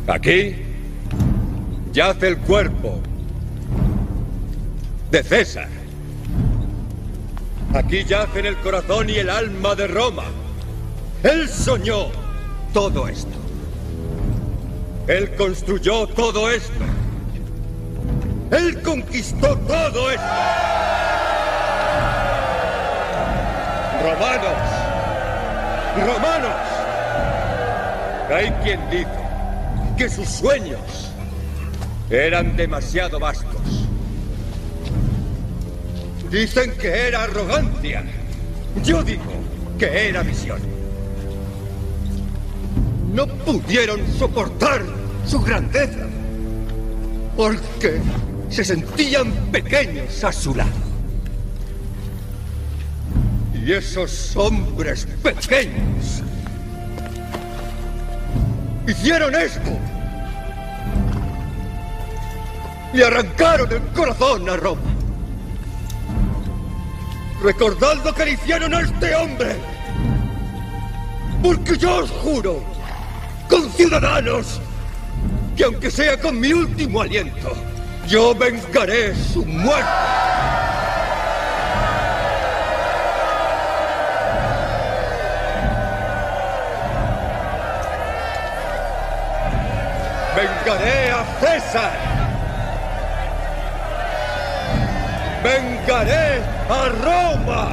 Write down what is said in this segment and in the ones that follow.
Aquí yace el cuerpo de César. Aquí yacen el corazón y el alma de Roma. Él soñó todo esto. Él construyó todo esto. Él conquistó todo esto. ¡Romanos! ¡Romanos! Hay quien dice que sus sueños eran demasiado vastos. Dicen que era arrogancia. Yo digo que era visión. No pudieron soportar su grandeza porque se sentían pequeños a su lado. Y esos hombres pequeños hicieron esto. Le arrancaron el corazón a Roma. Recordad lo que le hicieron a este hombre. Porque yo os juro, conciudadanos, que aunque sea con mi último aliento, yo vengaré su muerte. Vengaré a César. Vengaré a Roma.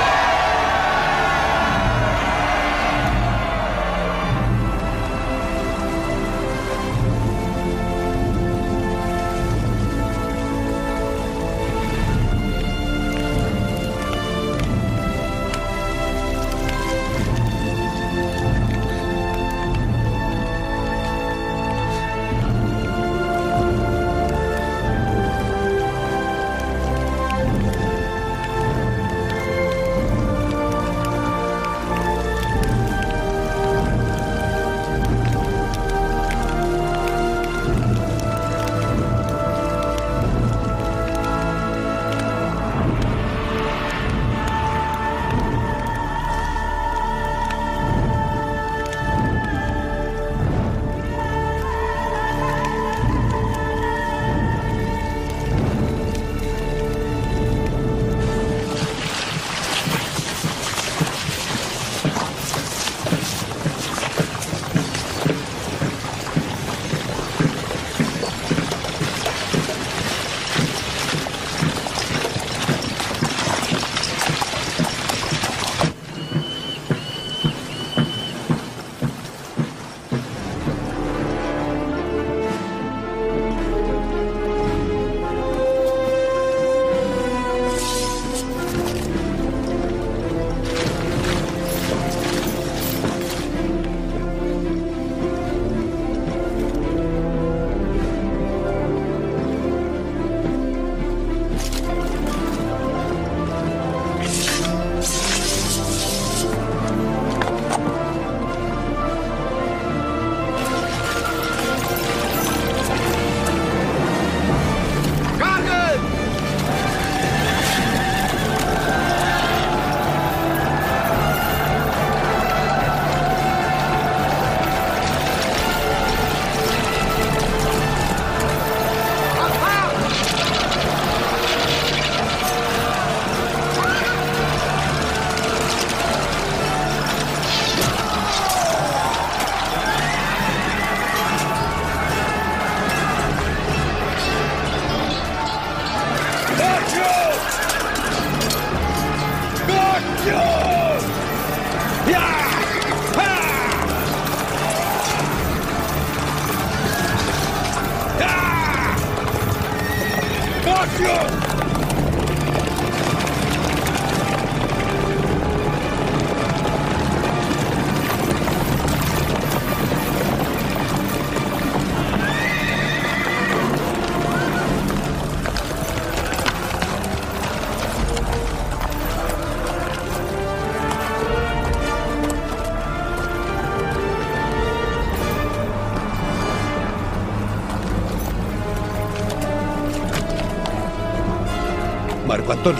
Marco Antonio,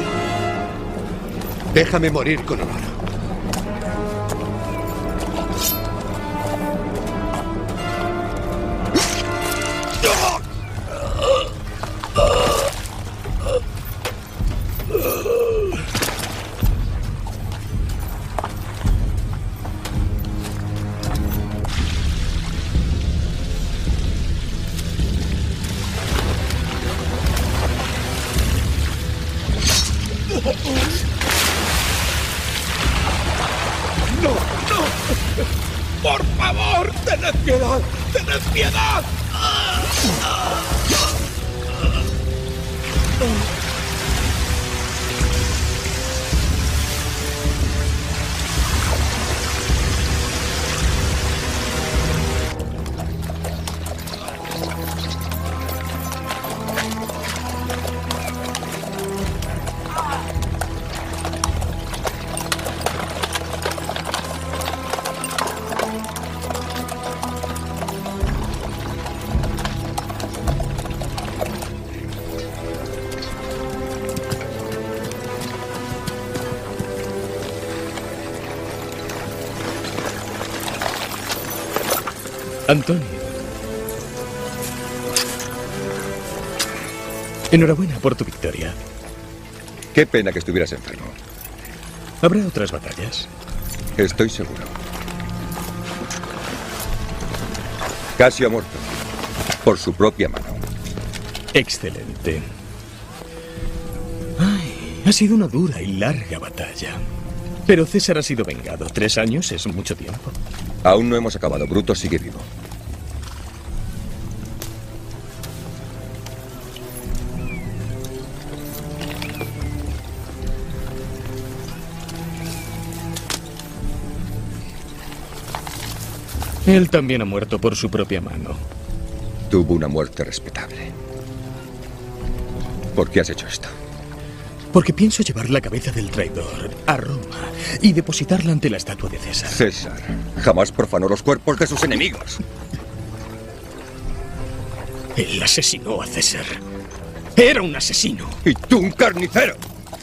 déjame morir con honor. piedad! ¡Tened piedad! Antonio. Enhorabuena por tu victoria. Qué pena que estuvieras enfermo. Habrá otras batallas. Estoy seguro. Casio ha muerto. Por su propia mano. Excelente. Ay, ha sido una dura y larga batalla. Pero César ha sido vengado. 3 años es mucho tiempo. Aún no hemos acabado. Bruto sigue vivo. Él también ha muerto por su propia mano. Tuvo una muerte respetable. ¿Por qué has hecho esto? Porque pienso llevar la cabeza del traidor a Roma y depositarla ante la estatua de César. César jamás profanó los cuerpos de sus enemigos. Él asesinó a César. Era un asesino. Y tú un carnicero.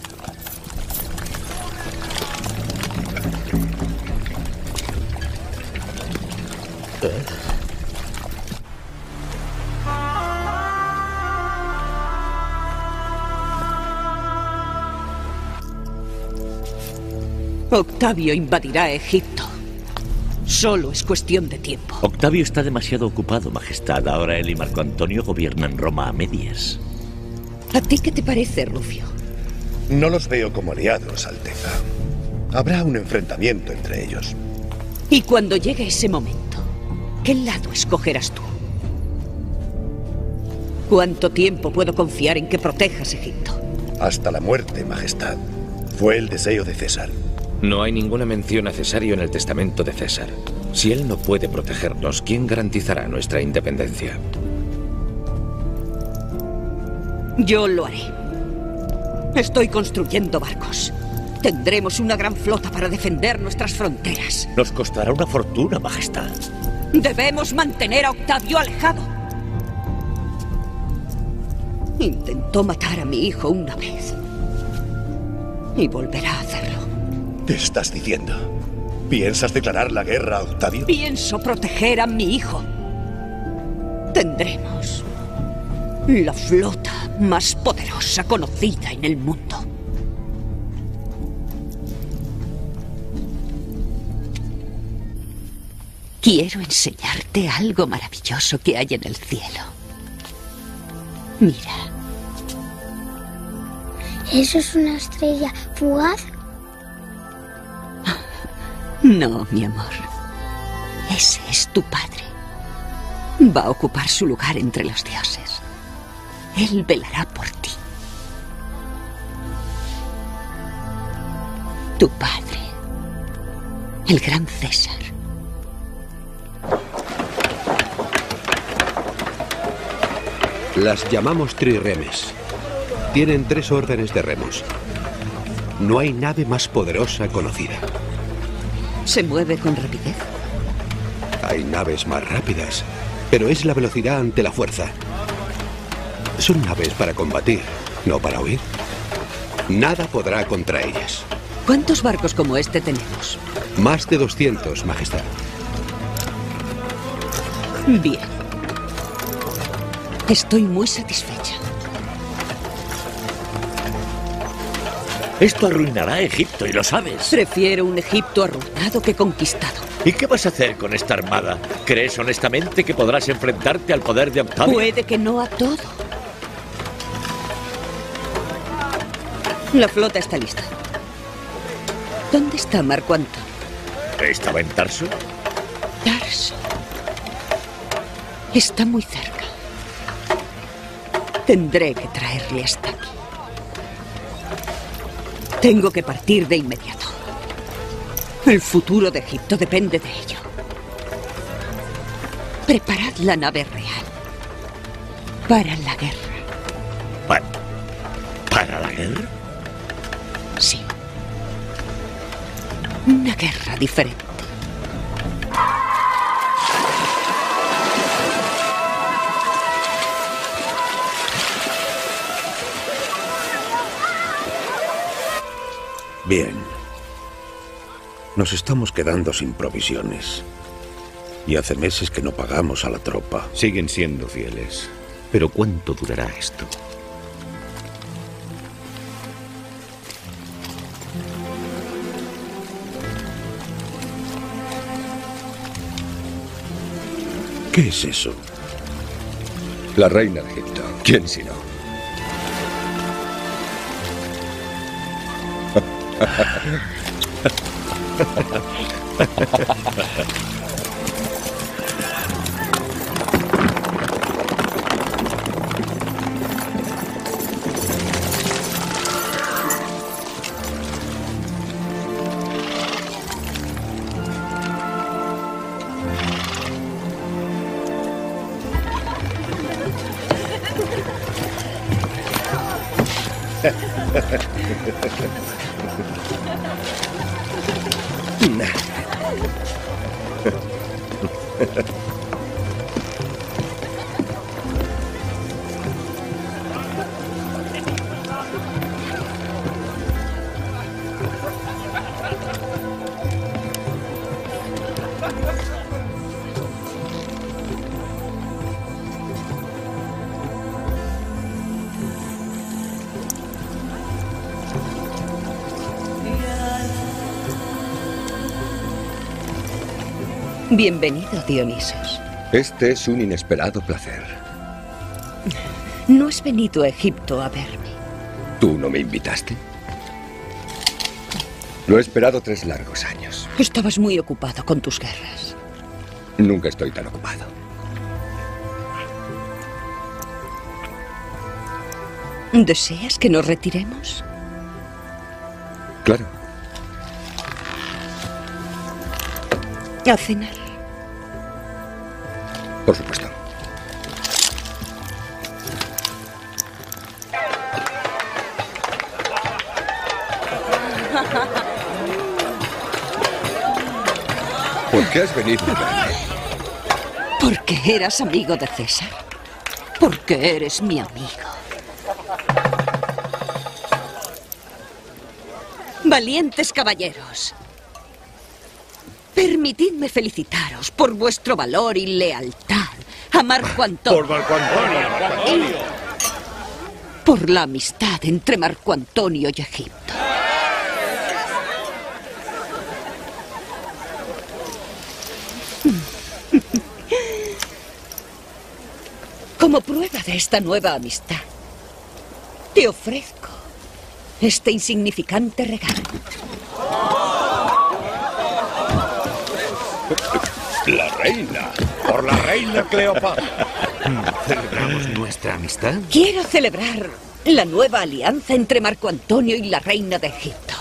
Octavio invadirá Egipto. Solo es cuestión de tiempo. Octavio está demasiado ocupado, Majestad. Ahora él y Marco Antonio gobiernan Roma a medias. ¿A ti qué te parece, Rufio? No los veo como aliados, Alteza. Habrá un enfrentamiento entre ellos. Y cuando llegue ese momento, ¿qué lado escogerás tú? ¿Cuánto tiempo puedo confiar en que protejas Egipto? Hasta la muerte, Majestad. Fue el deseo de César. No hay ninguna mención a Cesario en el testamento de César. Si él no puede protegernos, ¿quién garantizará nuestra independencia? Yo lo haré. Estoy construyendo barcos. Tendremos una gran flota para defender nuestras fronteras. Nos costará una fortuna, Majestad. Debemos mantener a Octavio alejado. Intentó matar a mi hijo una vez. Y volverá a hacerlo. ¿Qué estás diciendo? ¿Piensas declarar la guerra a Octavio? Pienso proteger a mi hijo. Tendremos la flota más poderosa conocida en el mundo. Quiero enseñarte algo maravilloso que hay en el cielo. Mira. ¿Eso es una estrella fugaz? No, mi amor. Ese es tu padre. Va a ocupar su lugar entre los dioses. Él velará por ti. Tu padre, el gran César. Las llamamos trirremes. Tienen 3 órdenes de remos. No hay nave más poderosa conocida. ¿Se mueve con rapidez? Hay naves más rápidas, pero es la velocidad ante la fuerza. Son naves para combatir, no para huir. Nada podrá contra ellas. ¿Cuántos barcos como este tenemos? Más de 200, Majestad. Bien. Estoy muy satisfecha. Esto arruinará a Egipto y lo sabes. Prefiero un Egipto arruinado que conquistado. ¿Y qué vas a hacer con esta armada? ¿Crees honestamente que podrás enfrentarte al poder de Octavio? Puede que no a todo. La flota está lista. ¿Dónde está Marco Antonio? ¿Estaba en Tarso? Tarso. Está muy cerca. Tendré que traerle hasta aquí. Tengo que partir de inmediato. El futuro de Egipto depende de ello. Preparad la nave real. Para la guerra. ¿Para la guerra? Sí. Una guerra diferente. Bien. Nos estamos quedando sin provisiones. Y hace meses que no pagamos a la tropa. Siguen siendo fieles. Pero ¿cuánto durará esto? ¿Qué es eso? La reina de Egipto. ¿Quién si no? Bienvenido, Dionisos. Este es un inesperado placer. No has venido a Egipto a verme. ¿Tú no me invitaste? Lo he esperado 3 largos años. Estabas muy ocupado con tus guerras. Nunca estoy tan ocupado. ¿Deseas que nos retiremos? Claro. A cenar. Por supuesto. ¿Por qué has venido a verme? Porque eras amigo de César. Porque eres mi amigo. Valientes caballeros. Permitidme felicitaros por vuestro valor y lealtad a Marco Antonio. Por Marco Antonio. Por la amistad entre Marco Antonio y Egipto. Como prueba de esta nueva amistad, te ofrezco este insignificante regalo. La reina. Por la reina Cleopatra. ¿Celebramos nuestra amistad? Quiero celebrar la nueva alianza entre Marco Antonio y la reina de Egipto.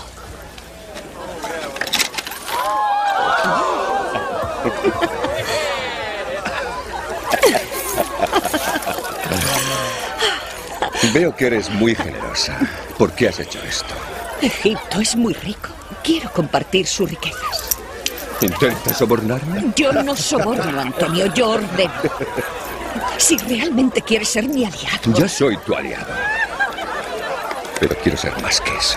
Veo que eres muy generosa. ¿Por qué has hecho esto? Egipto es muy rico. Quiero compartir sus riquezas. ¿Intentas sobornarme? Yo no soborno, Antonio, yo ordeno. Si realmente quieres ser mi aliado... Ya soy tu aliado. Pero quiero ser más que eso.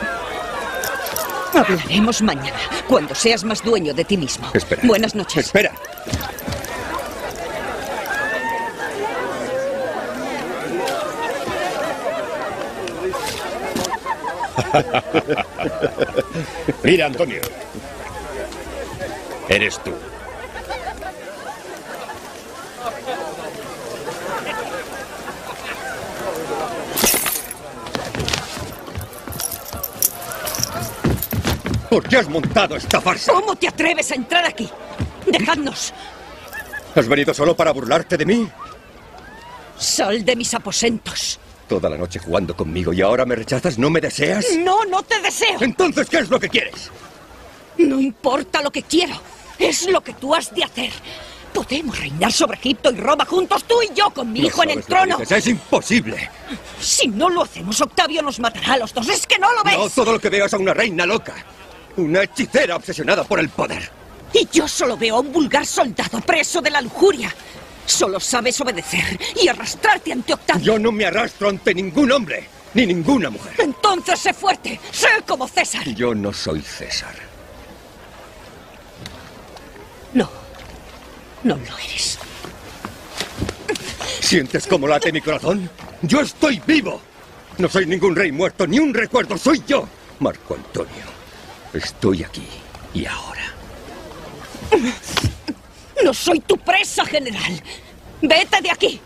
Hablaremos mañana, cuando seas más dueño de ti mismo. Espera. Buenas noches. Espera. Mira, Antonio. Eres tú. ¿Por qué has montado esta farsa? ¿Cómo te atreves a entrar aquí? ¡Dejadnos! ¿Has venido solo para burlarte de mí? Sal de mis aposentos. Toda la noche jugando conmigo y ahora me rechazas, ¿no me deseas? No, no te deseo. Entonces, ¿qué es lo que quieres? No importa lo que quiero. Es lo que tú has de hacer. Podemos reinar sobre Egipto y Roma juntos, tú y yo, con mi hijo en el trono. Es imposible. Si no lo hacemos, Octavio nos matará a los dos. ¿Es que no lo ves? No, todo lo que veo es a una reina loca. Una hechicera obsesionada por el poder. Y yo solo veo a un vulgar soldado preso de la lujuria. Solo sabes obedecer y arrastrarte ante Octavio. Yo no me arrastro ante ningún hombre, ni ninguna mujer. Entonces sé fuerte, sé como César. Yo no soy César. No, no lo eres. ¿Sientes cómo late mi corazón? ¡Yo estoy vivo! No soy ningún rey muerto, ni un recuerdo, soy yo, Marco Antonio. Estoy aquí y ahora. No soy tu presa, general. Vete de aquí.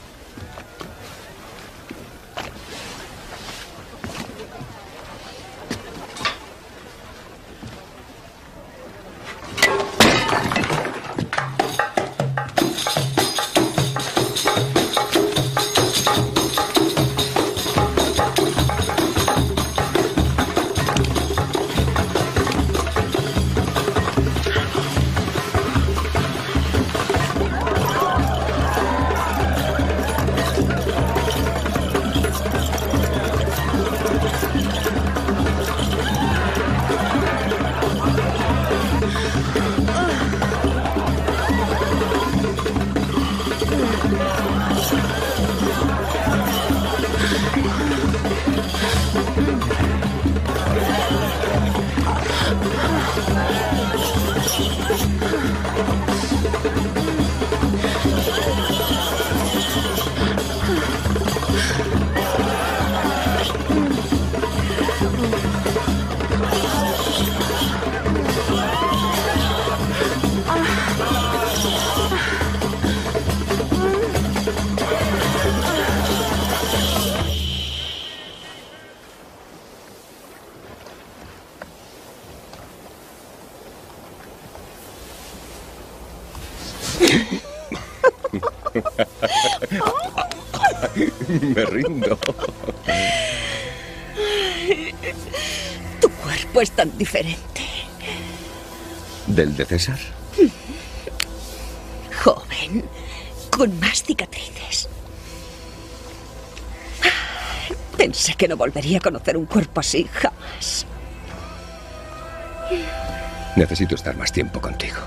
Me rindo. Tu cuerpo es tan diferente. ¿Del de César? Joven, con más cicatrices. Pensé que no volvería a conocer un cuerpo así jamás. Necesito estar más tiempo contigo.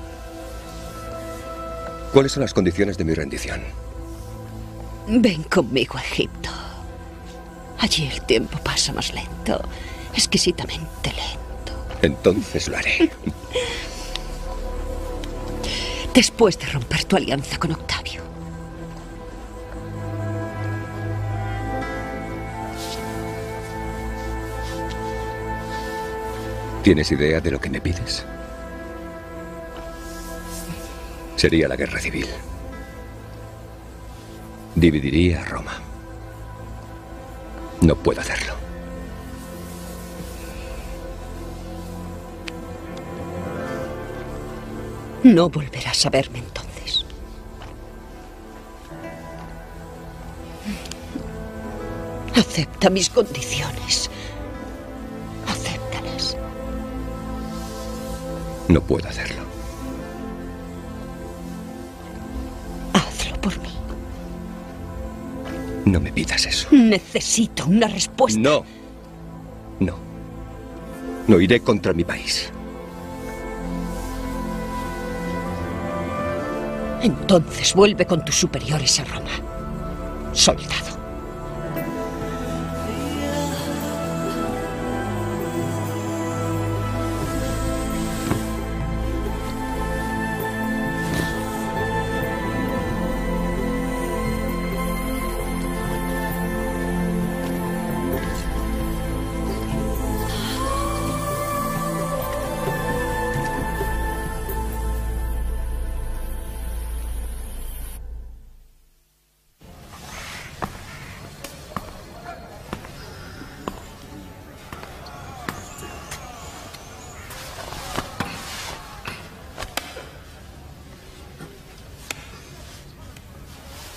¿Cuáles son las condiciones de mi rendición? Ven conmigo a Egipto. Allí el tiempo pasa más lento, exquisitamente lento. Entonces lo haré. Después de romper tu alianza con Octavio. ¿Tienes idea de lo que me pides? Sería la guerra civil. Dividiría a Roma. No puedo hacerlo. No volverás a verme entonces. Acepta mis condiciones. Acéptalas. No puedo hacerlo. Hazlo por mí. No me pidas eso. Necesito una respuesta. No. No. No iré contra mi país. Entonces vuelve con tus superiores a Roma, soldado.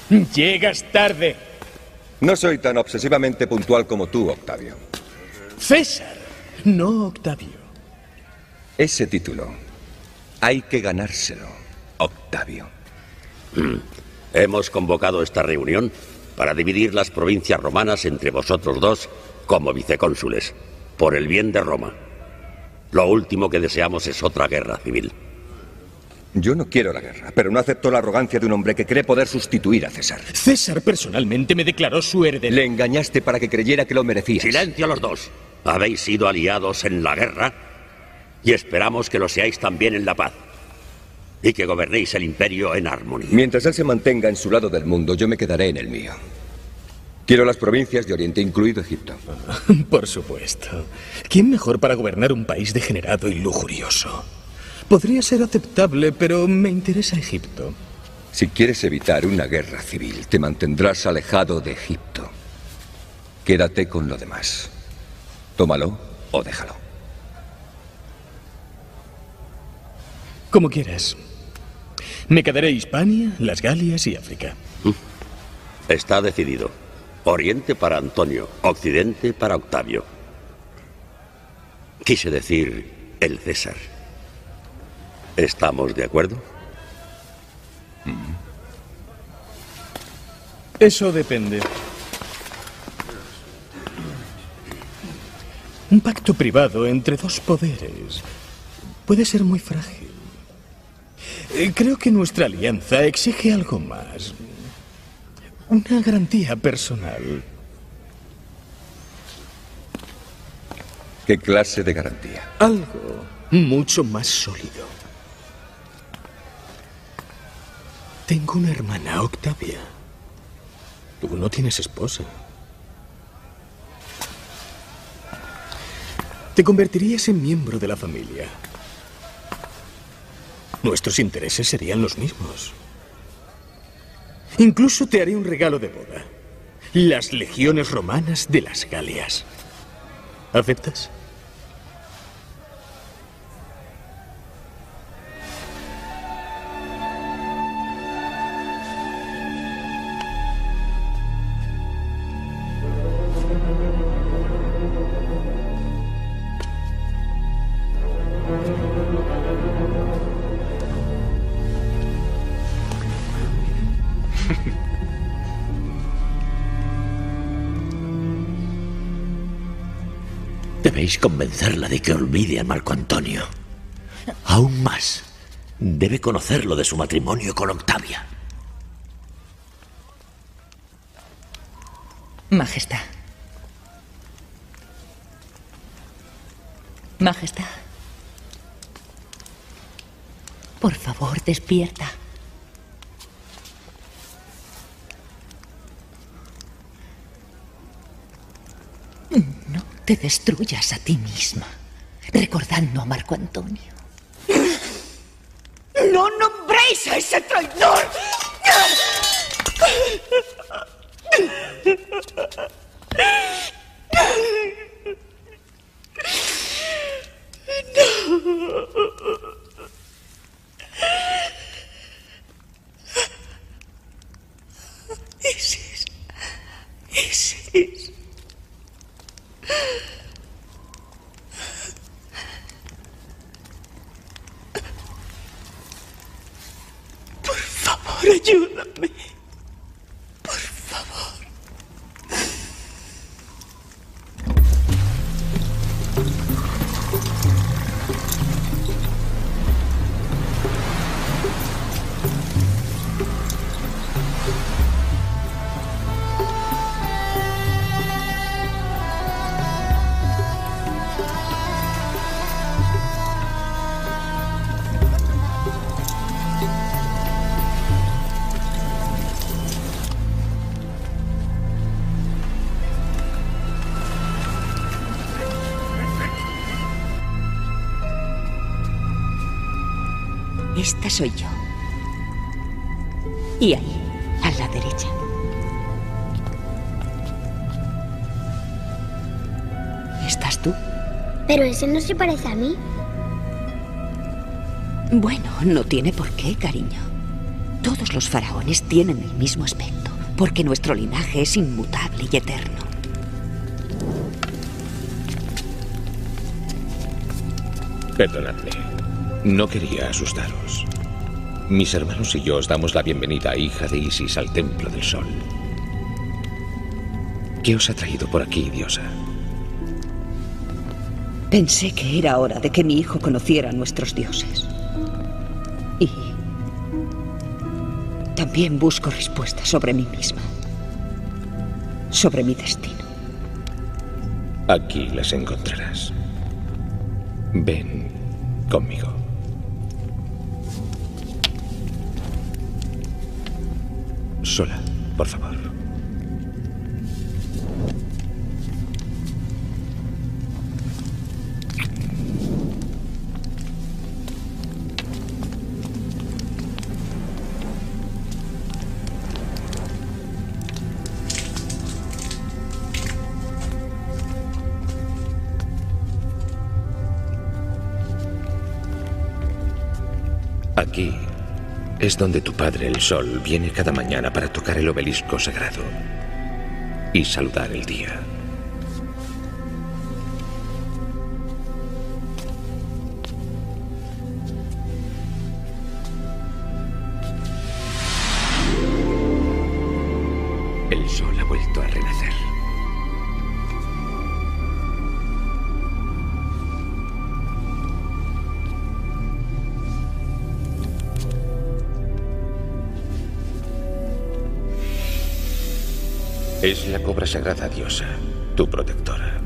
Llegas tarde. No soy tan obsesivamente puntual como tú, Octavio. César, no Octavio. Ese título hay que ganárselo, Octavio. Hemos convocado esta reunión para dividir las provincias romanas entre vosotros dos como vicecónsules, por el bien de Roma. Lo último que deseamos es otra guerra civil. Yo no quiero la guerra, pero no acepto la arrogancia de un hombre que cree poder sustituir a César. César personalmente me declaró su heredero. Le engañaste para que creyera que lo merecía. ¡Silencio los dos! Habéis sido aliados en la guerra y esperamos que lo seáis también en la paz. Y que gobernéis el imperio en armonía. Mientras él se mantenga en su lado del mundo, yo me quedaré en el mío. Quiero las provincias de Oriente, incluido Egipto. Por supuesto. ¿Quién mejor para gobernar un país degenerado y lujurioso? Podría ser aceptable, pero me interesa Egipto. Si quieres evitar una guerra civil, te mantendrás alejado de Egipto. Quédate con lo demás. Tómalo o déjalo. Como quieras. Me quedaré Hispania, las Galias y África. Está decidido. Oriente para Antonio, Occidente para Octavio. Quise decir el César. ¿Estamos de acuerdo? Eso depende. Un pacto privado entre dos poderes puede ser muy frágil. Creo que nuestra alianza exige algo más. Una garantía personal. ¿Qué clase de garantía? Algo mucho más sólido. Tengo una hermana, Octavia. Tú no tienes esposa. Te convertirías en miembro de la familia. Nuestros intereses serían los mismos. Incluso te haré un regalo de boda. Las legiones romanas de las Galias. ¿Aceptas? Debéis convencerla de que olvide a Marco Antonio. Aún más, debe conocerlo de su matrimonio con Octavia. Majestad. Majestad. Por favor, despierta. No te destruyas a ti misma, recordando a Marco Antonio. ¡No nombréis a ese traidor! Isis. Por favor, ayúdame. Por favor. Esta soy yo. Y ahí, a la derecha. ¿Estás tú? Pero ese no se parece a mí. Bueno, no tiene por qué, cariño. Todos los faraones tienen el mismo aspecto, porque nuestro linaje es inmutable y eterno. Perdonadme. No quería asustaros. Mis hermanos y yo os damos la bienvenida, hija de Isis, al Templo del Sol. ¿Qué os ha traído por aquí, diosa? Pensé que era hora de que mi hijo conociera a nuestros dioses. Y también busco respuestas sobre mí misma. Sobre mi destino. Aquí las encontrarás. Ven conmigo. Sola, por favor. Aquí es donde tu padre, el Sol, viene cada mañana para tocar el obelisco sagrado y saludar el día. El Sol ha vuelto a renacer. Es la cobra sagrada, diosa, tu protectora.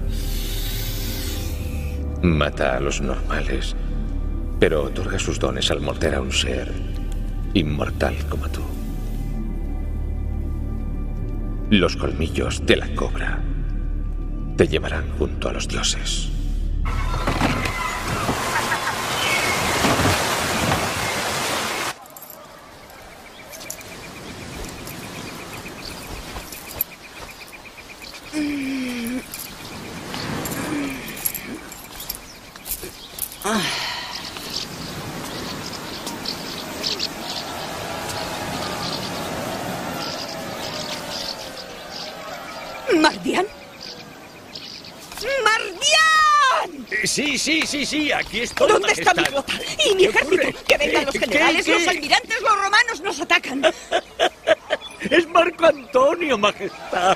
Mata a los normales, pero otorga sus dones al morder a un ser inmortal como tú. Los colmillos de la cobra te llevarán junto a los dioses. ¿Mardian? ¡Mardian! Sí, aquí estoy. ¿Dónde está mi majestad? flota? ¿Y mi ejército? ocurre? ¡Que vengan los generales, ¿Qué? los almirantes, los romanos nos atacan! Es Marco Antonio, majestad.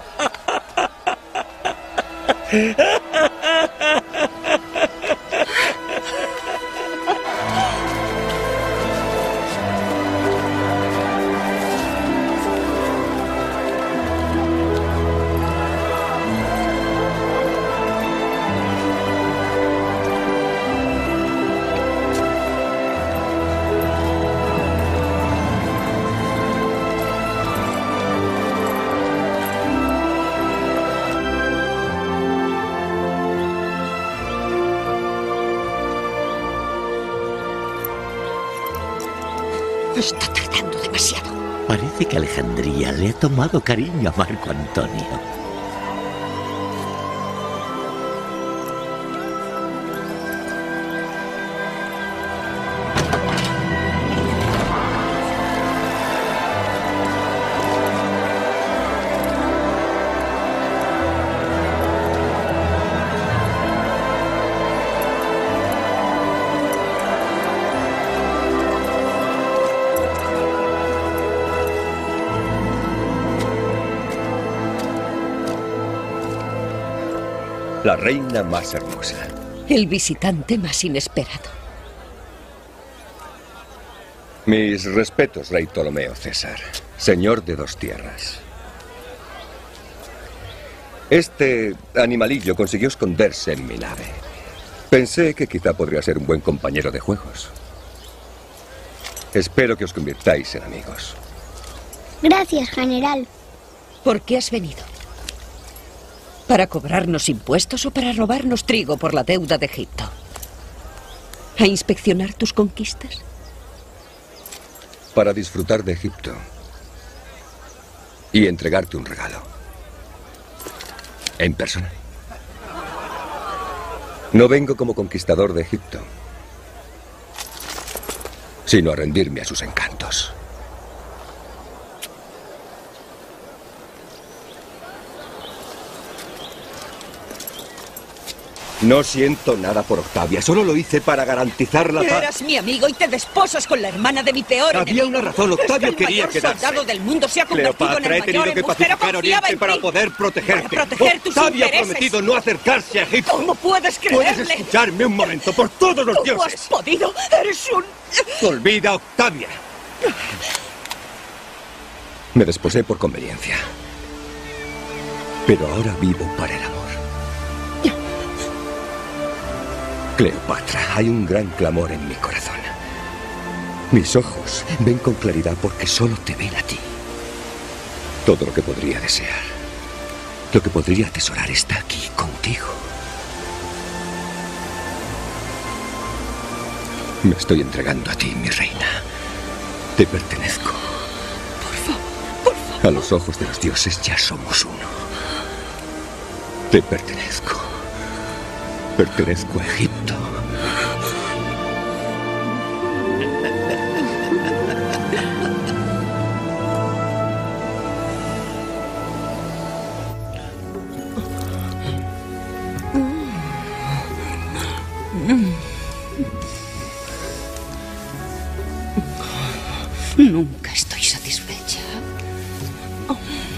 Está tardando demasiado. Parece que Alejandría le ha tomado cariño a Marco Antonio. La reina más hermosa. El visitante más inesperado. Mis respetos, rey Ptolomeo César, señor de dos tierras. Este animalillo consiguió esconderse en mi nave. Pensé que quizá podría ser un buen compañero de juegos. Espero que os convirtáis en amigos. Gracias, general. ¿Por qué has venido? ¿Para cobrarnos impuestos o para robarnos trigo por la deuda de Egipto? ¿A inspeccionar tus conquistas? Para disfrutar de Egipto y entregarte un regalo. En persona. No vengo como conquistador de Egipto, sino a rendirme a sus encantos. No siento nada por Octavia, solo lo hice para garantizar la paz. Eras mi amigo y te desposas con la hermana de mi peor enemigo. Había una razón, Octavio quería quedarse. quedarse. El soldado del mundo se ha convertido Cleopatra, en el he tenido mayor que embustero, pacificar confiaba Oriente en para ti. poder protegerte. Para proteger tus Octavia ha intereses. prometido no acercarse a Egipto. ¿Cómo puedes creerle? Puedes escucharme un momento, por todos los ¿Cómo dioses. has podido? Eres un... Olvida, Octavia. Me desposé por conveniencia. Pero ahora vivo para el amor. Cleopatra, hay un gran clamor en mi corazón. Mis ojos ven con claridad porque solo te ven a ti. Todo lo que podría desear, lo que podría atesorar está aquí contigo. Me estoy entregando a ti, mi reina. Te pertenezco. Por favor, por favor. A los ojos de los dioses ya somos uno. Te pertenezco. Pertenezco a Egipto. Nunca estoy satisfecha. Oh.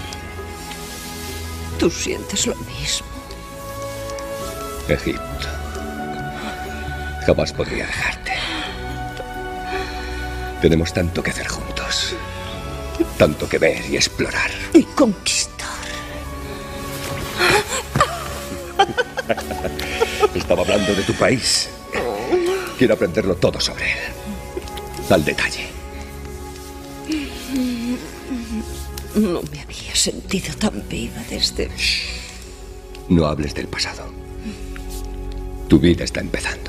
Tú sientes lo mismo. Egipto. Jamás podría dejarte. Tenemos tanto que hacer juntos. Tanto que ver y explorar. Y conquistar. Estaba hablando de tu país. Quiero aprenderlo todo sobre él. Al detalle. No me había sentido tan viva desde... No hables del pasado. Tu vida está empezando.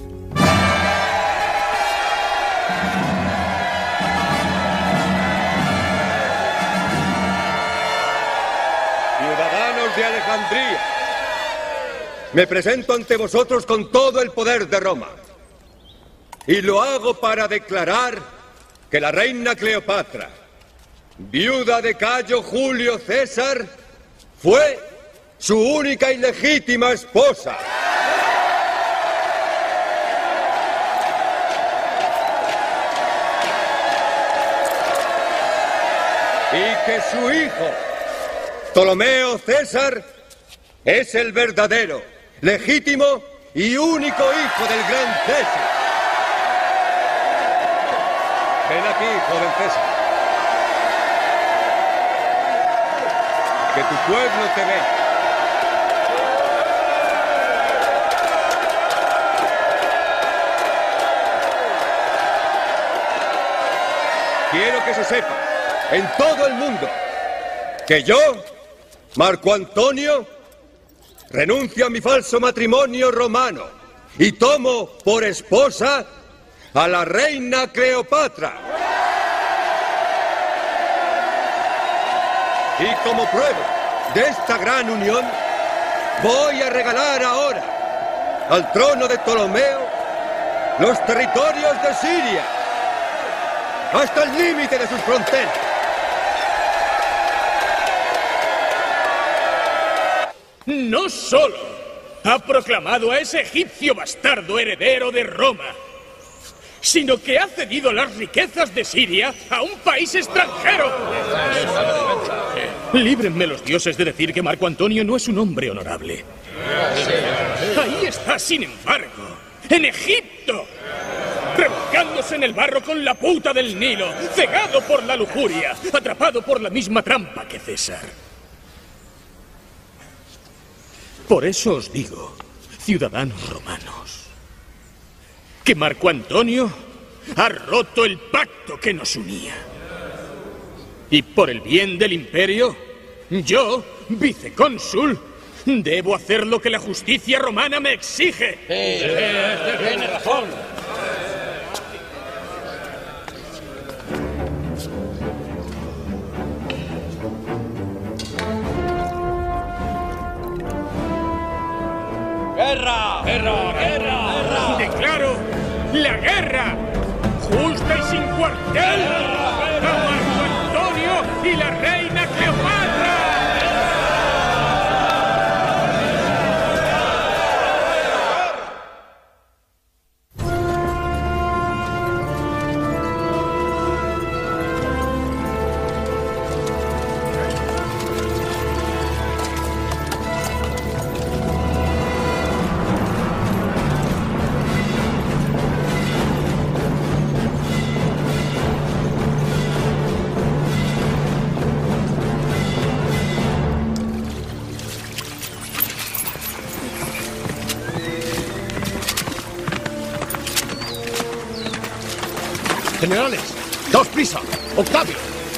Ciudadanos de Alejandría, me presento ante vosotros con todo el poder de Roma. Y lo hago para declarar que la reina Cleopatra, viuda de Cayo Julio César, fue su única y legítima esposa. Y que su hijo, Ptolomeo César, es el verdadero, legítimo y único hijo del gran César. Ven aquí, joven César. Que tu pueblo te vea. Quiero que se sepa, en todo el mundo, que yo, Marco Antonio, renuncio a mi falso matrimonio romano y tomo por esposa a la reina Cleopatra. Y como prueba de esta gran unión, voy a regalar ahora al trono de Ptolomeo los territorios de Siria, hasta el límite de sus fronteras. No solo ha proclamado a ese egipcio bastardo heredero de Roma, sino que ha cedido las riquezas de Siria a un país extranjero. Líbrenme los dioses de decir que Marco Antonio no es un hombre honorable. Ahí está, sin embargo, en Egipto, revolcándose en el barro con la puta del Nilo, cegado por la lujuria, atrapado por la misma trampa que César. Por eso os digo, ciudadanos romanos, que Marco Antonio ha roto el pacto que nos unía. Y por el bien del imperio, yo, vicecónsul, debo hacer lo que la justicia romana me exige. Tiene razón. ¡Guerra! ¡Guerra! ¡Guerra! ¡Guerra! ¡Declaro la guerra! ¡Justa y sin cuartel! ¡A Marco Antonio y la reina Cleopatra! Generales, daos prisa. Octavio.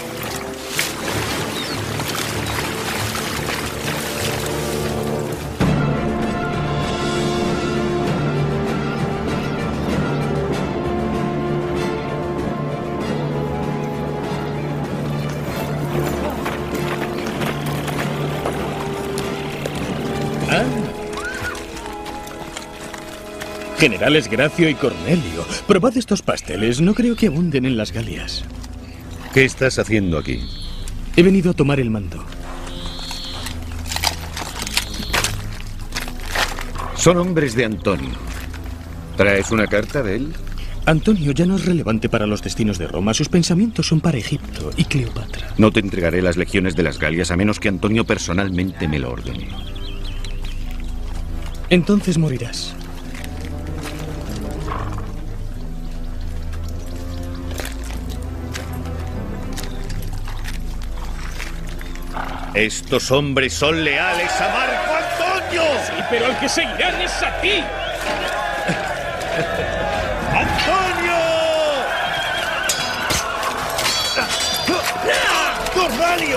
Generales Gracio y Cornelio, probad estos pasteles. No creo que abunden en las Galias. ¿Qué estás haciendo aquí? He venido a tomar el mando. Son hombres de Antonio. ¿Traes una carta de él? Antonio ya no es relevante para los destinos de Roma. Sus pensamientos son para Egipto y Cleopatra. No te entregaré las legiones de las Galias a menos que Antonio personalmente me lo ordene. Entonces morirás. Estos hombres son leales a Marco Antonio. Sí, pero al que seguirán es a ti. ¡Antonio! ¡Cornelio!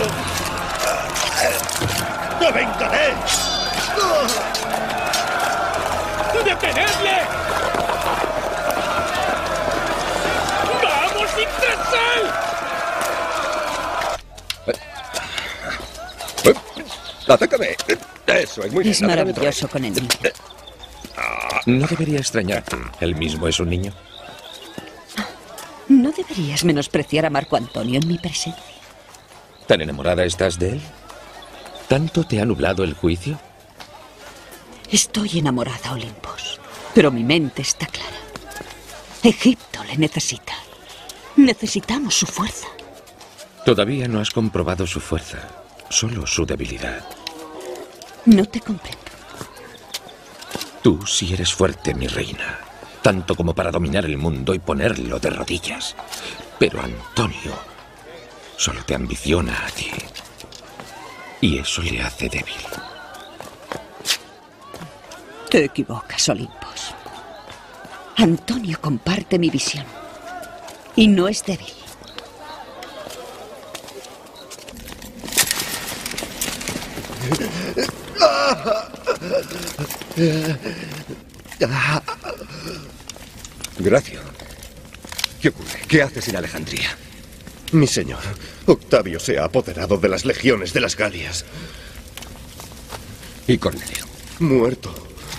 ¡No vengaré! ¡Detenedle! ¡Vamos, y tras él! ¡Atácame! Eso es muy bien. Es maravilloso con el niño. No debería extrañarte. Él mismo es un niño. No deberías menospreciar a Marco Antonio en mi presencia. ¿Tan enamorada estás de él? ¿Tanto te ha nublado el juicio? Estoy enamorada, Olimpos, pero mi mente está clara. Egipto le necesita. Necesitamos su fuerza. Todavía no has comprobado su fuerza, solo su debilidad. No te comprendo. Tú sí eres fuerte, mi reina, tanto como para dominar el mundo y ponerlo de rodillas. Pero Antonio solo te ambiciona a ti, y eso le hace débil. Te equivocas, Olimpos. Antonio comparte mi visión, y no es débil. Gracio. ¿Qué ocurre? ¿Qué haces en Alejandría? Mi señor, Octavio se ha apoderado de las legiones de las Galias. ¿Y Cornelio? Muerto.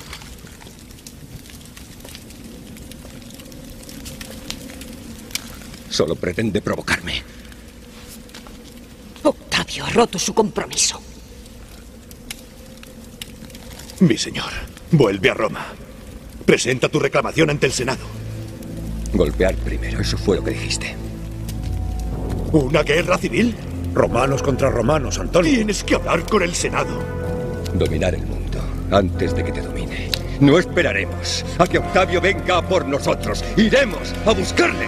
Solo pretende provocarme. Octavio ha roto su compromiso. Mi señor, vuelve a Roma. Presenta tu reclamación ante el Senado. Golpear primero, eso fue lo que dijiste. ¿Una guerra civil? Romanos contra romanos, Antonio. Tienes que hablar con el Senado. Dominar el mundo antes de que te domine. No esperaremos a que Octavio venga a por nosotros. Iremos a buscarle.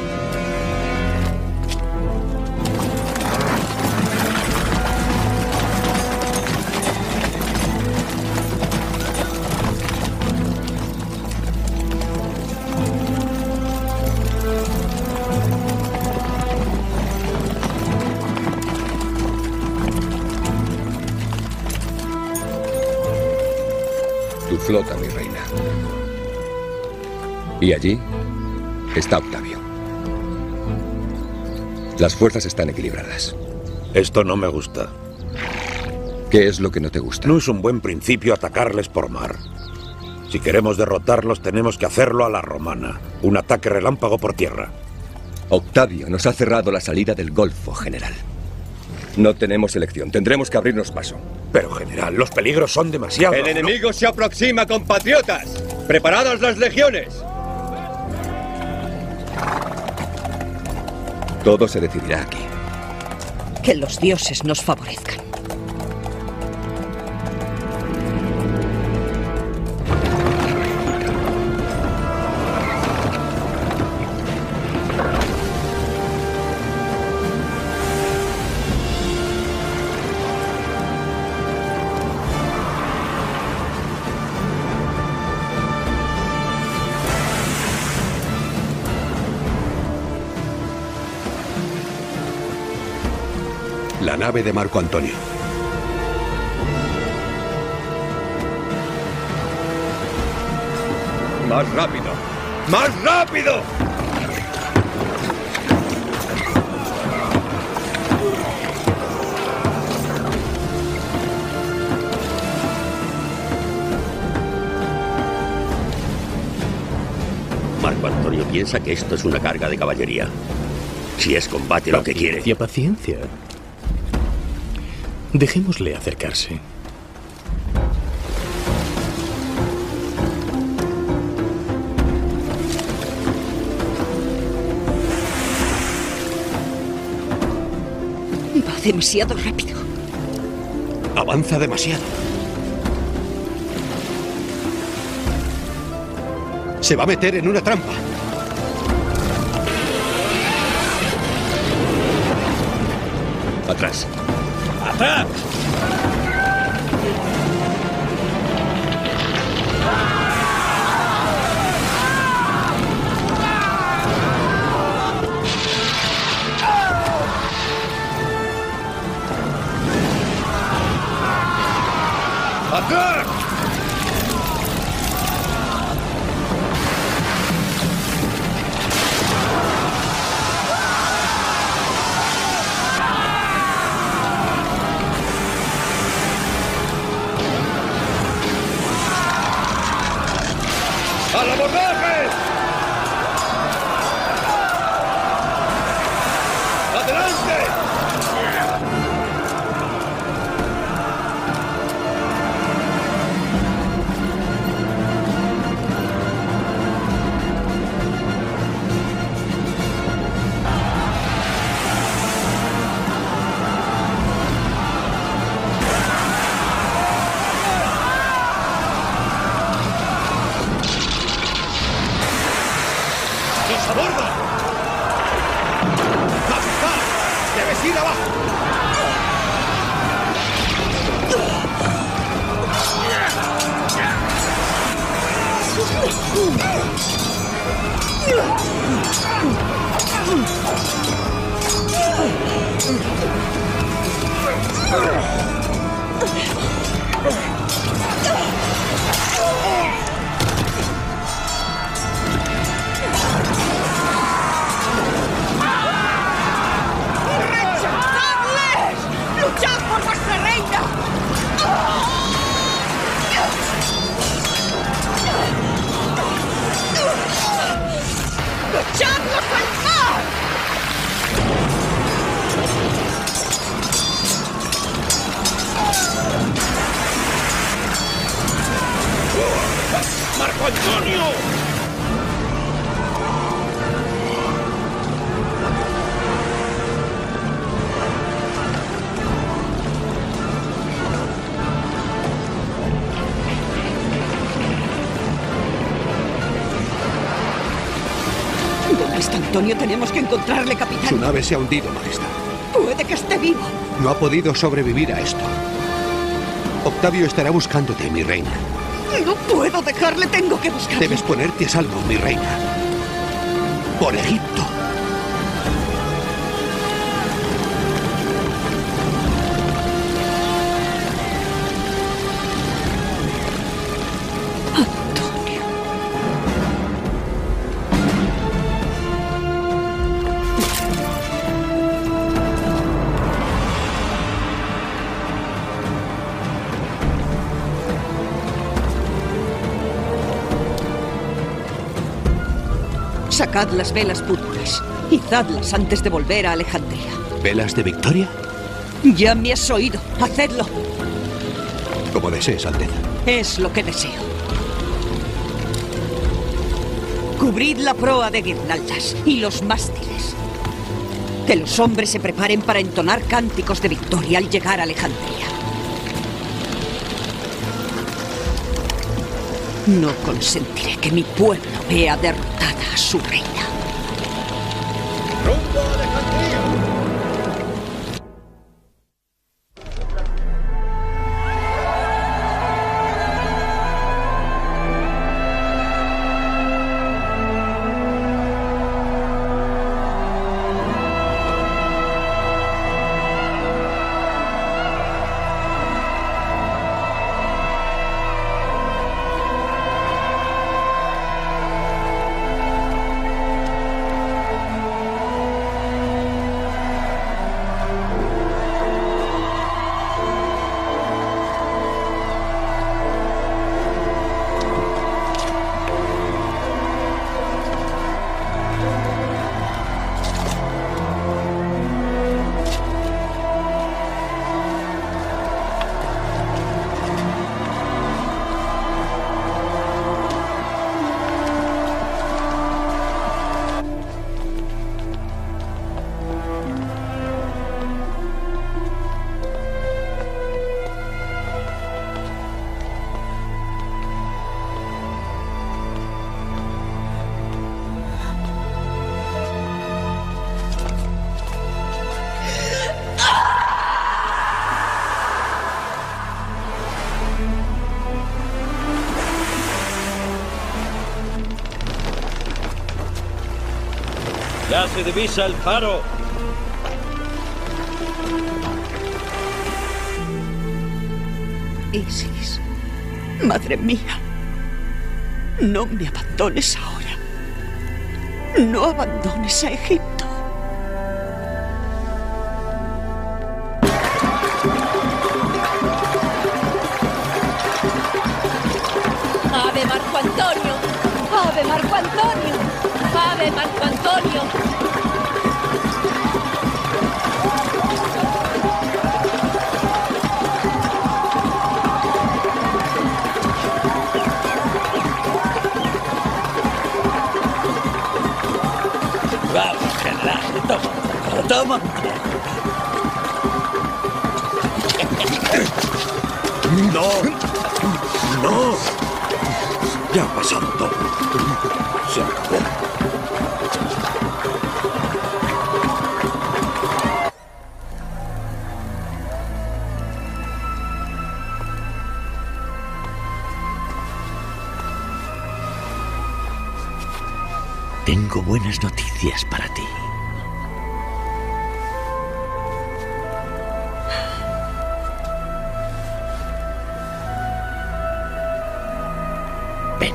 Tu flota, mi reina. Y allí está Octavio. Las fuerzas están equilibradas. Esto no me gusta. ¿Qué es lo que no te gusta? No es un buen principio atacarles por mar. Si queremos derrotarlos, tenemos que hacerlo a la romana. Un ataque relámpago por tierra. Octavio nos ha cerrado la salida del Golfo, general. No tenemos elección. Tendremos que abrirnos paso. Pero, general, los peligros son demasiados. ¡El enemigo se aproxima, compatriotas! ¡Preparadas las legiones! Todo se decidirá aquí. Que los dioses nos favorezcan. La nave de Marco Antonio. ¡Más rápido! ¡Más rápido! Marco Antonio piensa que esto es una carga de caballería. Si es combate lo que quiere. Paciencia. Dejémosle acercarse. Va demasiado rápido. Avanza demasiado. Se va a meter en una trampa. Atrás. ¡Atrás! ¡Atrás! ¡Al abordaje! ¡Adelante! ¡Nos aborda! ¡Capitán! ¡Debes ir abajo! ¡Rechazadles! ¡Luchad por vuestra reina! ¡Echadlos al mar! ¡Marco Antonio! ¿Dónde está Antonio? Tenemos que encontrarle, capitán. Su nave se ha hundido, Majestad. Puede que esté vivo. No ha podido sobrevivir a esto. Octavio estará buscándote, mi reina. No puedo dejarle, tengo que buscarle. Debes ponerte a salvo, mi reina. Por Egipto. Sacad las velas púrpuras. Izadlas antes de volver a Alejandría. ¿Velas de victoria? Ya me has oído. Hacedlo. Como desees, Alteza. Es lo que deseo. Cubrid la proa de guirnaldas y los mástiles. Que los hombres se preparen para entonar cánticos de victoria al llegar a Alejandría. No consentiré que mi pueblo vea derrotada a su reina. ¡Rumbo a Alejandría! Ya se divisa el faro. Isis, madre mía, no me abandones ahora. No abandones a Egipto. ¡Ave Marco Antonio! ¡Ave Marco Antonio! ¡Ave Marco Antonio! Vamos, general. Toma. Toma. ¡No! ¡No! Ya ha pasado todo. Se acabó. Tengo buenas noticias para ti. Ven.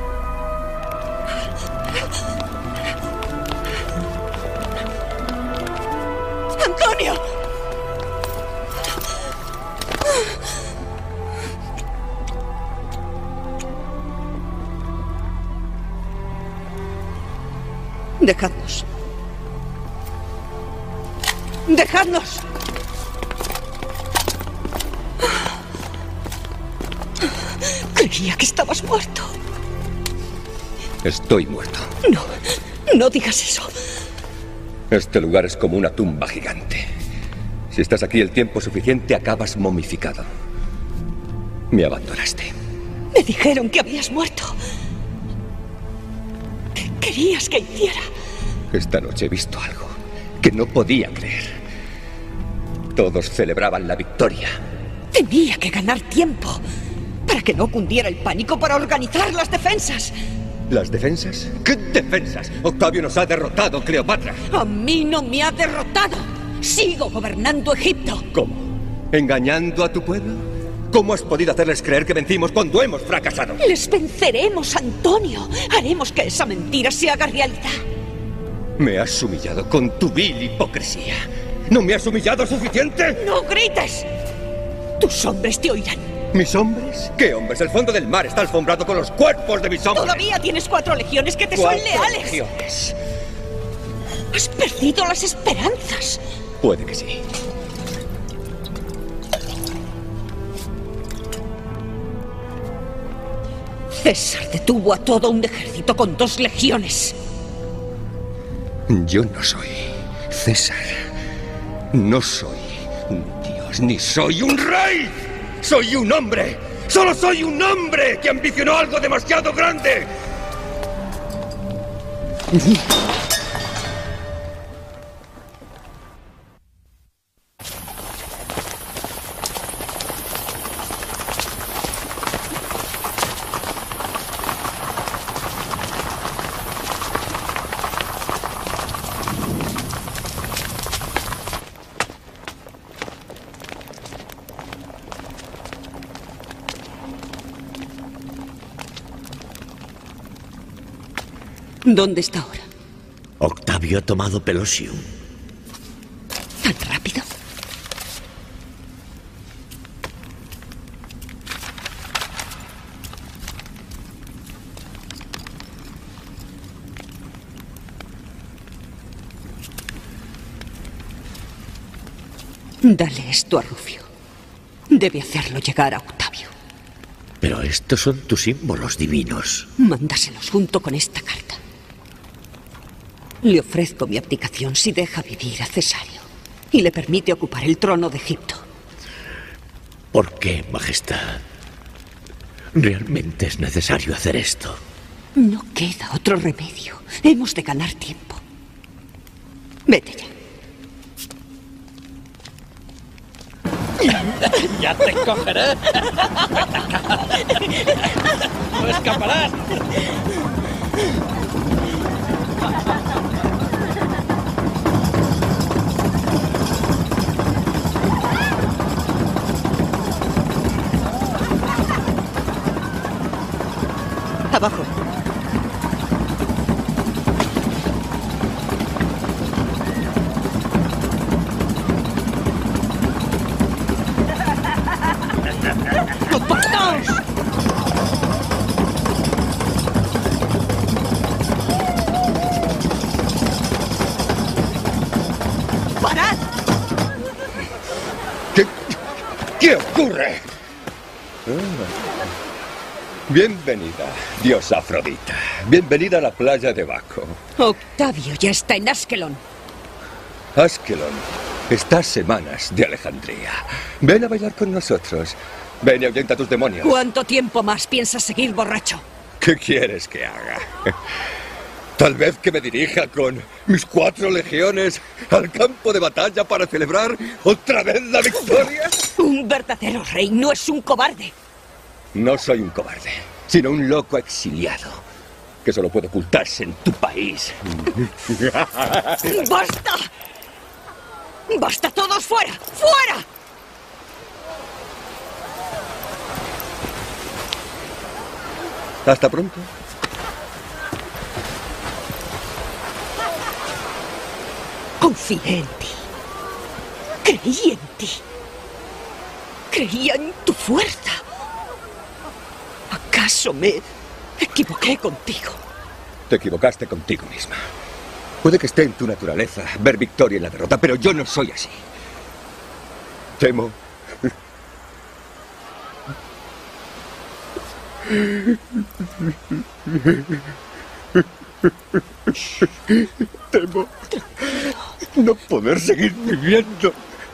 ¡Antonio! Dejadnos. ¡Dejadnos! Creía que estabas muerto. Estoy muerto. No, no digas eso. Este lugar es como una tumba gigante. Si estás aquí el tiempo suficiente, acabas momificado. Me abandonaste. Me dijeron que habías muerto. ¿Qué querías que hiciera? Esta noche he visto algo que no podía creer. Todos celebraban la victoria. Tenía que ganar tiempo para que no cundiera el pánico, para organizar las defensas. ¿Las defensas? ¿Qué defensas? Octavio nos ha derrotado, Cleopatra. A mí no me ha derrotado. Sigo gobernando Egipto. ¿Cómo? ¿Engañando a tu pueblo? ¿Cómo has podido hacerles creer que vencimos cuando hemos fracasado? Les venceremos, Antonio. Haremos que esa mentira se haga realidad. Me has humillado con tu vil hipocresía. ¿No me has humillado suficiente? ¡No grites! Tus hombres te oirán. ¿Mis hombres? ¿Qué hombres? El fondo del mar está alfombrado con los cuerpos de mis hombres. Todavía tienes 4 legiones que te son leales. Legiones. Has perdido las esperanzas. Puede que sí. César detuvo a todo un ejército con 2 legiones. Yo no soy César. No soy un dios, ni soy un rey. ¡Soy un hombre! ¡Solo soy un hombre que ambicionó algo demasiado grande! ¿Dónde está ahora? Octavio ha tomado Pelosium. ¿Tan rápido? Dale esto a Rufio. Debe hacerlo llegar a Octavio. Pero estos son tus símbolos divinos. Mándaselos junto con esta carta. Le ofrezco mi abdicación si deja vivir a Cesario y le permite ocupar el trono de Egipto. ¿Por qué, Majestad? ¿Realmente es necesario hacer esto? No queda otro remedio. Hemos de ganar tiempo. Vete ya. ¡Ya te cogeré! ¡No escaparás! Abajo. ¡Apartaos! ¡Parad! ¿Qué ocurre? Bienvenida, diosa Afrodita. Bienvenida a la playa de Baco. Octavio ya está en Askelon. Askelon está a semanas de Alejandría. Ven a bailar con nosotros. Ven y ahuyenta a tus demonios. ¿Cuánto tiempo más piensas seguir borracho? ¿Qué quieres que haga? Tal vez que me dirija con mis 4 legiones al campo de batalla para celebrar otra vez la victoria. Un verdadero rey no es un cobarde. No soy un cobarde, sino un loco exiliado que solo puede ocultarse en tu país. ¡Basta! ¡Basta todos fuera! ¡Fuera! Hasta pronto. Confié en ti. Creí en ti. Creía en tu fuerza. ¿Acaso me equivoqué contigo? Te equivocaste contigo misma. Puede que esté en tu naturaleza ver victoria en la derrota, pero yo no soy así. Temo. Temo no poder seguir viviendo.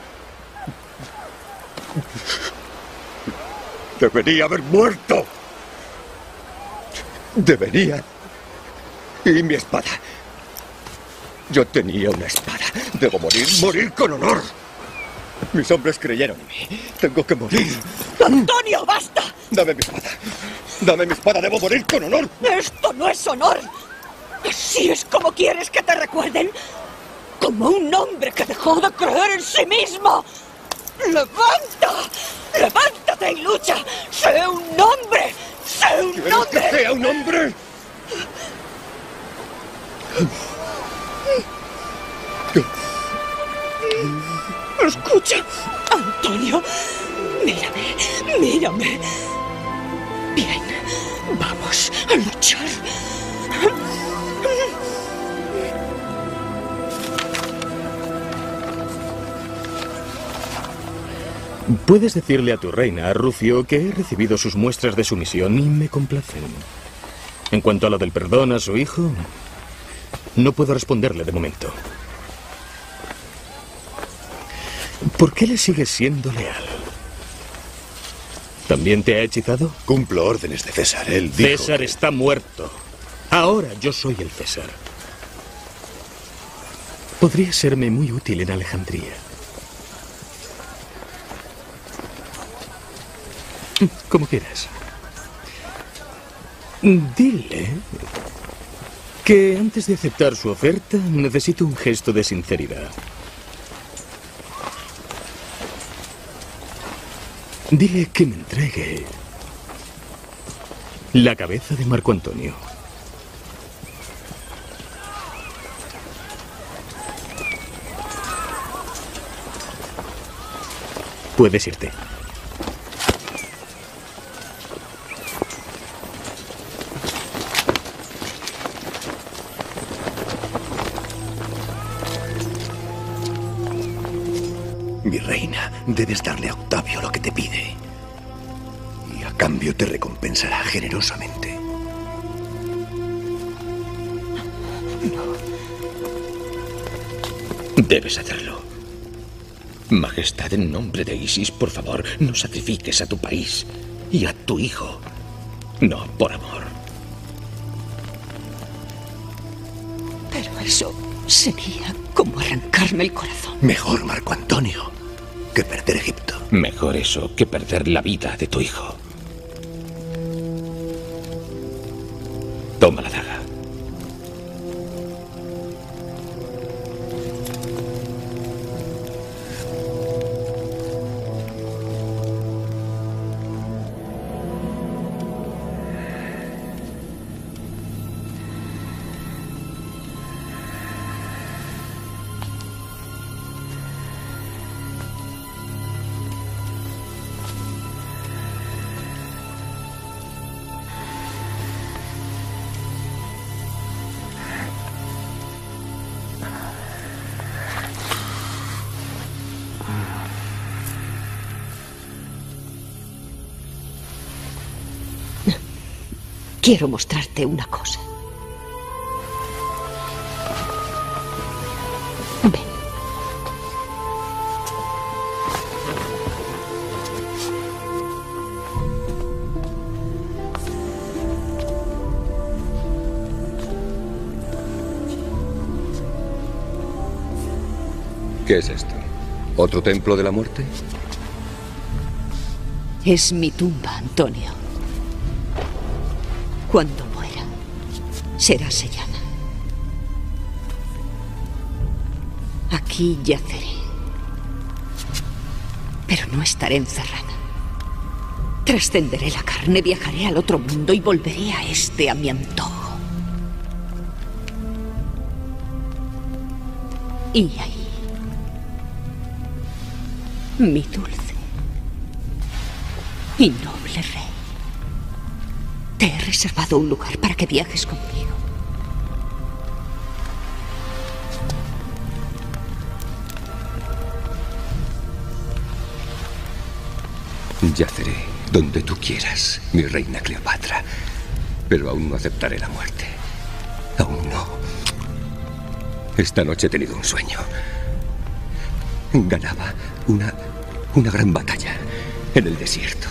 Debería haber muerto. Debería. Y mi espada. Yo tenía una espada. Debo morir con honor. Mis hombres creyeron en mí. Tengo que morir. ¡Antonio, basta! Dame mi espada. Dame mi espada. Debo morir con honor. ¡Esto no es honor! ¿Así es como quieres que te recuerden? Como un hombre que dejó de creer en sí mismo. ¡Levanta! ¡Levántate y lucha! ¡Sé un hombre! ¡Sé un ¿Quieres hombre! que sea un hombre? Escucha, Antonio. Mírame, mírame. Bien, vamos a luchar. Puedes decirle a tu reina, a Rucio, que he recibido sus muestras de sumisión y me complacen. En cuanto a lo del perdón a su hijo, no puedo responderle de momento. ¿Por qué le sigues siendo leal? ¿También te ha hechizado? Cumplo órdenes de César. Él dijo César que... está muerto. Ahora yo soy el César. Podría serme muy útil en Alejandría. Como quieras. Dile que antes de aceptar su oferta necesito un gesto de sinceridad. Dile que me entregue la cabeza de Marco Antonio. Puedes irte. Mi reina, debes darle a Octavio lo que te pide. Y a cambio te recompensará generosamente. Debes hacerlo. Majestad, en nombre de Isis, por favor, no sacrifiques a tu país y a tu hijo. No, por amor. Pero eso sería como arrancarme el corazón. Mejor, Marco Antonio, que perder Egipto. Mejor eso que perder la vida de tu hijo. Toma la daga. quiero mostrarte una cosa. Ven. ¿Qué es esto? ¿Otro templo de la muerte? Es mi tumba, Antonio. Cuando muera, será sellada. Aquí yaceré. Pero no estaré encerrada. Trascenderé la carne, viajaré al otro mundo y volveré a este a mi antojo. Y ahí, mi dulce y noble rey, te he reservado un lugar para que viajes conmigo. Yaceré donde tú quieras, mi reina Cleopatra. Pero aún no aceptaré la muerte. Aún no. Esta noche he tenido un sueño. Ganaba una gran batalla en el desierto.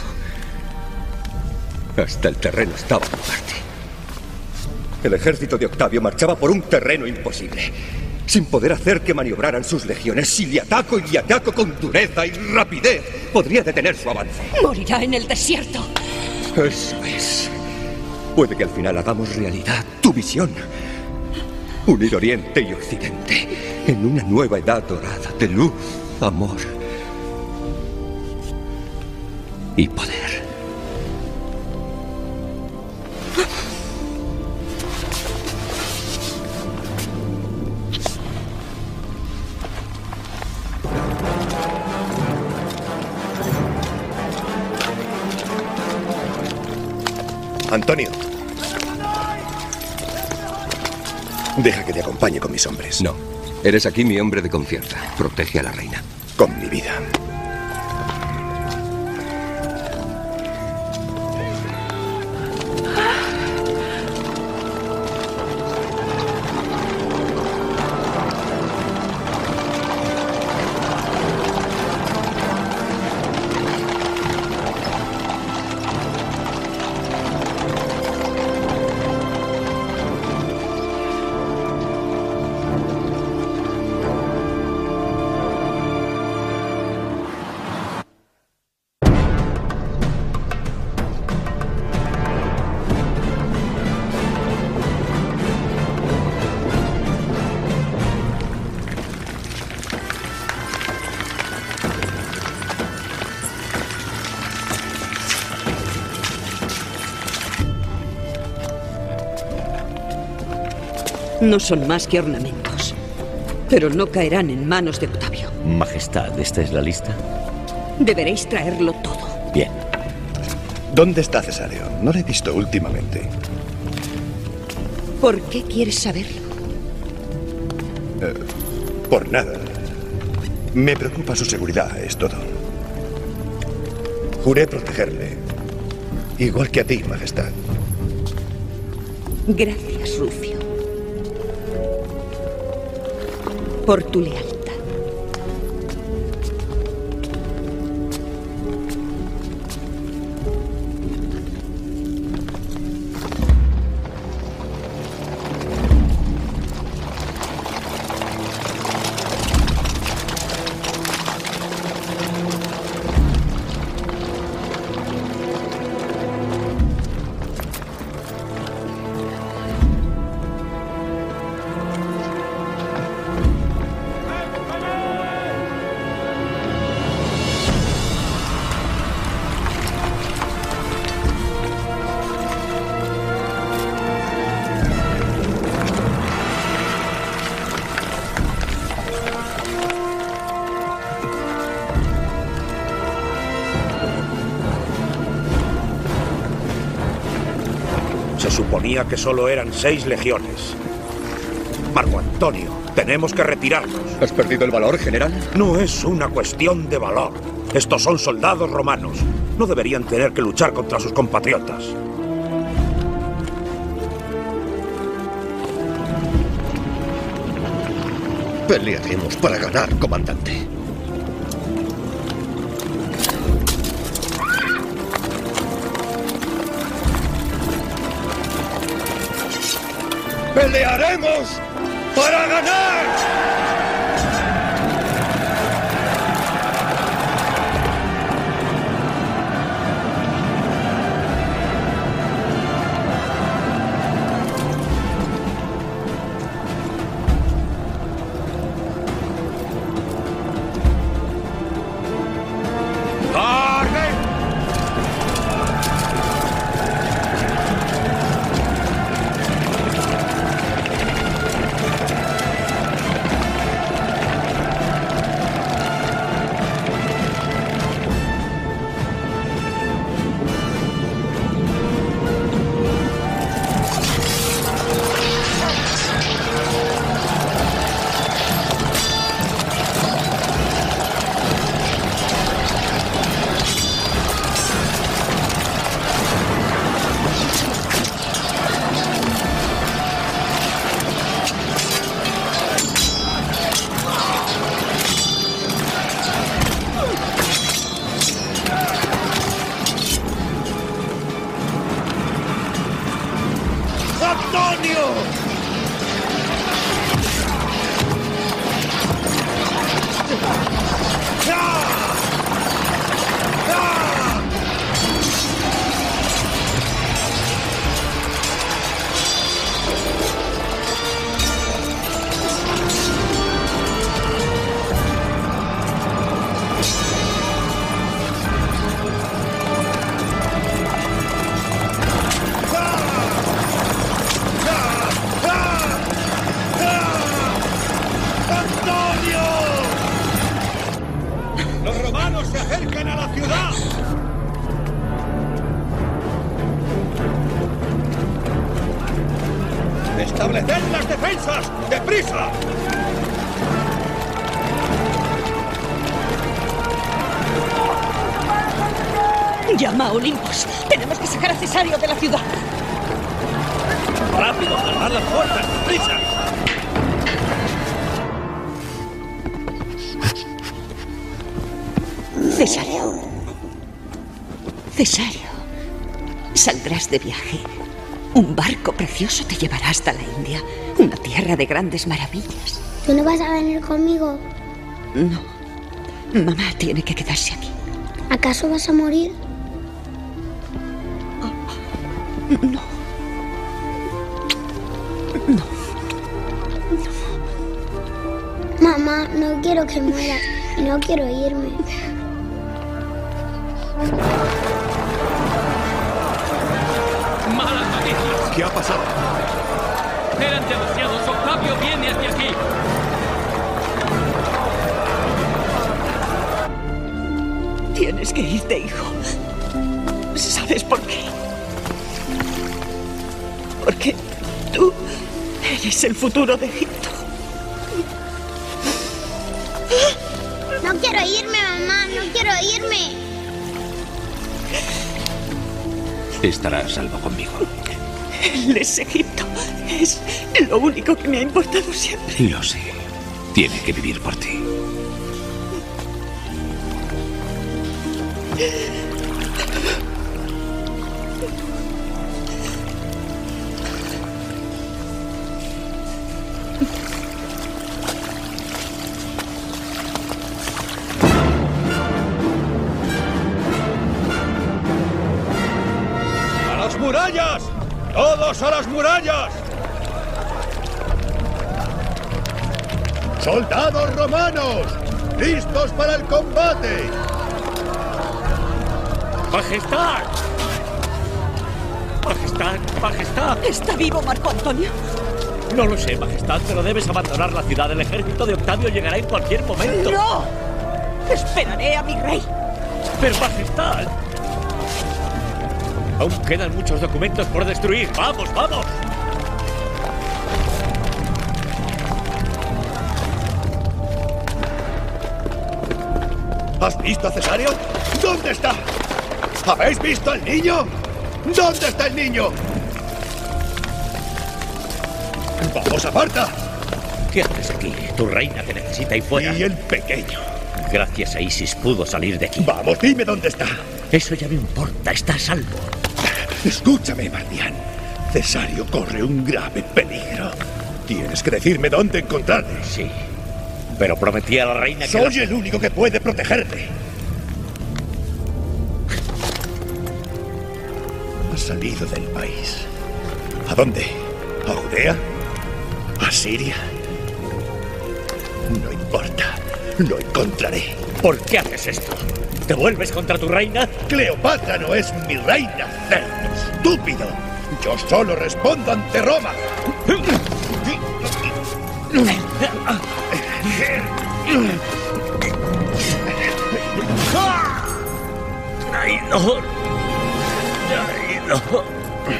Hasta el terreno estaba en parte. El ejército de Octavio marchaba por un terreno imposible, sin poder hacer que maniobraran sus legiones. Si le ataco con dureza y rapidez, podría detener su avance. Morirá en el desierto. Eso es. Puede que al final hagamos realidad tu visión. Unir Oriente y Occidente en una nueva edad dorada de luz, amor y poder. Antonio. Deja que te acompañe con mis hombres. No. Eres aquí mi hombre de confianza. Protege a la reina. Con mi vida. No son más que ornamentos, pero no caerán en manos de Octavio. Majestad, ¿esta es la lista? Deberéis traerlo todo. Bien. ¿Dónde está Cesáreo? No le he visto últimamente. ¿Por qué quieres saberlo? Por nada. Me preocupa su seguridad, es todo. Juré protegerle. Igual que a ti, Majestad. Gracias, Rufio. Por tu lealtad. Se suponía que solo eran 6 legiones. Marco Antonio, tenemos que retirarnos. ¿Has perdido el valor, general? No es una cuestión de valor. Estos son soldados romanos. No deberían tener que luchar contra sus compatriotas. Pelearemos para ganar, comandante. ¡Pelearemos para ganar! ¡Estableced las defensas! ¡Deprisa! Llama a Olimpos. Tenemos que sacar a Cesario de la ciudad. ¡Rápido! ¡Cerrad las puertas! ¡Deprisa! Cesario. Cesario. Saldrás de viaje. Un barco precioso te llevará hasta la India, una tierra de grandes maravillas. ¿Tú no vas a venir conmigo? No. Mamá tiene que quedarse aquí. ¿Acaso vas a morir? No. No. Mamá, no quiero que mueras. No quiero irme. ¡Malas noticias! ¿Qué ha pasado? ¡Eran demasiados! ¡Octavio viene hacia aquí! Tienes que irte, hijo. ¿Sabes por qué? Porque tú eres el futuro de Egipto. No quiero irme, mamá. No quiero irme. Estará a salvo conmigo. Él es Egipto. Es lo único que me ha importado siempre. Lo sé. Tiene que vivir por ti. ¡A las murallas! ¡Todos a las murallas! ¡Soldados romanos! ¡Listos para el combate! ¡Majestad! ¡Majestad! ¡Majestad! ¿Está vivo Marco Antonio? No lo sé, Majestad, pero debes abandonar la ciudad. El ejército de Octavio llegará en cualquier momento. ¡No! Esperaré a mi rey. ¡Pero, Majestad! Aún quedan muchos documentos por destruir. ¡Vamos, vamos! ¿Has visto a Cesario? ¿Dónde está? ¿Habéis visto al niño? ¿Dónde está el niño? ¡Vamos, aparta! ¿Qué haces aquí? Tu reina te necesita ahí fuera. Y el pequeño. Gracias a Isis pudo salir de aquí. Vamos, dime dónde está. Eso ya no importa, está a salvo. Escúchame, Mardián. Cesario corre un grave peligro. Tienes que decirme dónde encontrarle. Sí, pero prometí a la reina que... Soy el único que puede protegerle. Ha salido del país. ¿A dónde? ¿A Judea? ¿A Siria? No importa. Lo encontraré. ¿Por qué haces esto? ¿Te vuelves contra tu reina? Cleopatra no es mi reina, cerdo estúpido. Yo solo respondo ante Roma. ¡Traidor! ¡Traidor!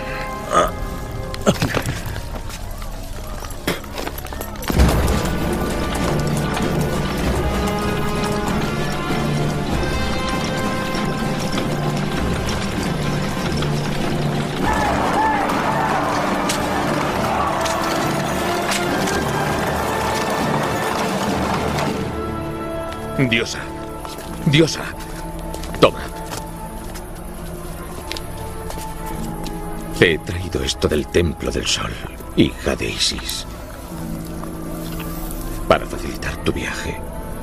Diosa. Diosa. Toma. Te he traído esto del Templo del Sol, hija de Isis, para facilitar tu viaje.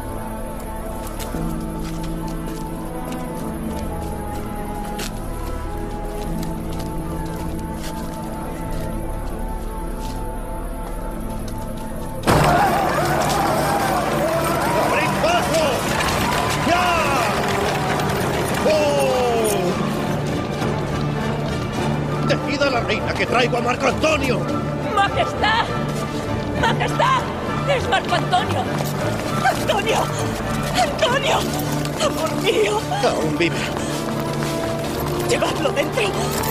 ¡Traigo a Marco Antonio! ¡Majestad! ¡Majestad! ¡Es Marco Antonio! ¡Antonio! ¡Antonio! ¡Amor mío! Aún vive. ¡Llevadlo dentro!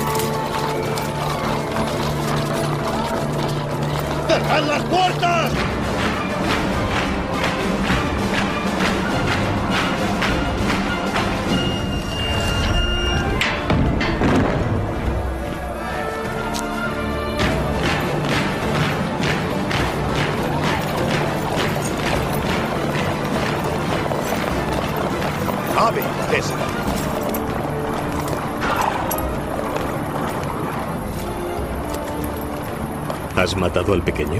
¡Cerrad las puertas! ¡Ave, César! ¿Has matado al pequeño?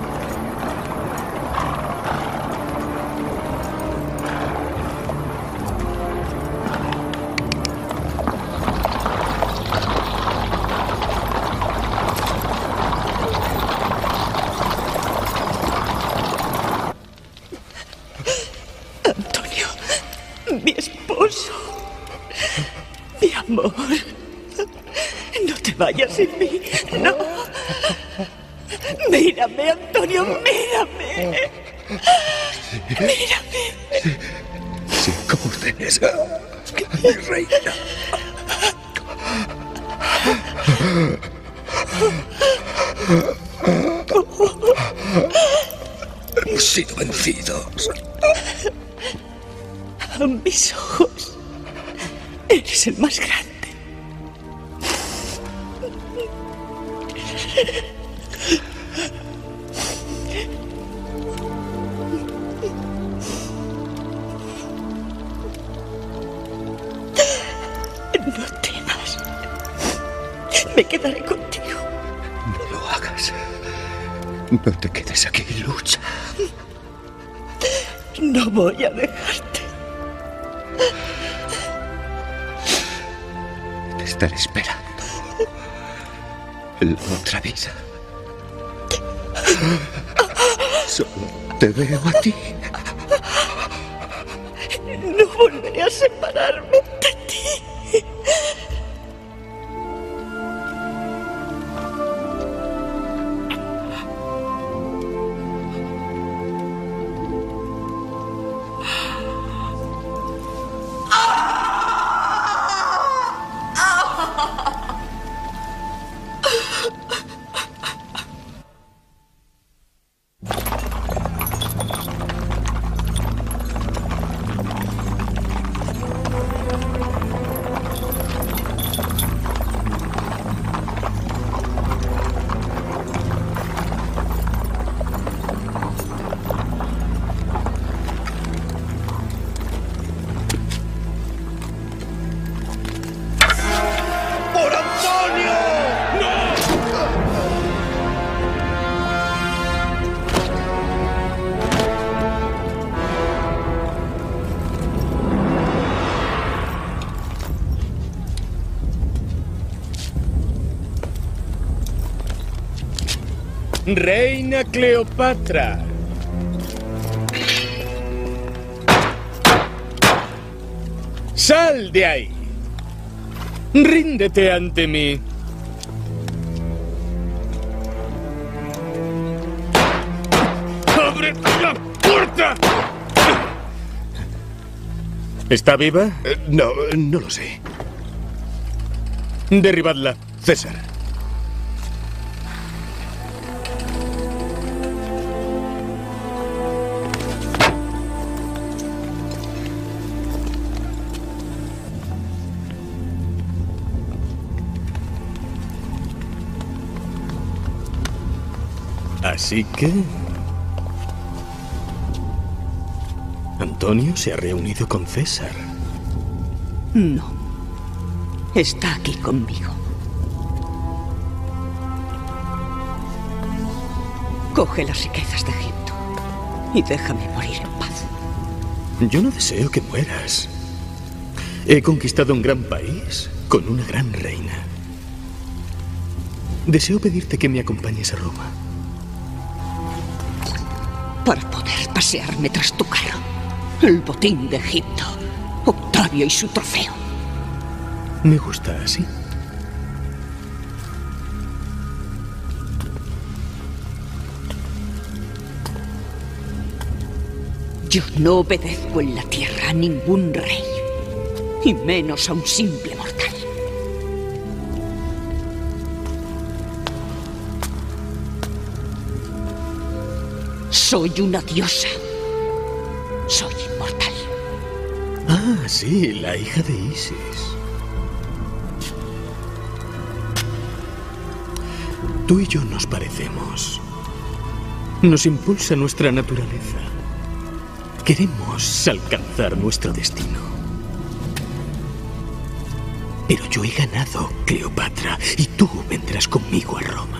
Mi esposo. Mi amor. No te vayas sin mí. No. Mírame, Antonio, mírame. Mírame. Sin órdenes, mi reina. Hemos sido vencidos. A mis ojos, eres el más grande. No temas. Me quedaré contigo. No lo hagas. No te quedes aquí, lucha. No voy a dejarte. Te estaré esperando. En la otra vida. Solo te veo a ti. No volveré a separarme de ti. Reina Cleopatra. ¡Sal de ahí! Ríndete ante mí. ¡Abre la puerta! ¿Está viva? No lo sé. Derribadla. César. Así que... Antonio se ha reunido con César. No. Está aquí conmigo. Coge las riquezas de Egipto y déjame morir en paz. Yo no deseo que mueras. He conquistado un gran país con una gran reina. Deseo pedirte que me acompañes a Roma. Para poder pasearme tras tu carro. El botín de Egipto. Octavio y su trofeo. Me gusta así. Yo no obedezco en la tierra a ningún rey. Y menos a un simple mortal. Soy una diosa. Soy inmortal. Ah, sí, la hija de Isis. Tú y yo nos parecemos. Nos impulsa nuestra naturaleza. Queremos alcanzar nuestro destino. Pero yo he ganado, Cleopatra, y tú vendrás conmigo a Roma.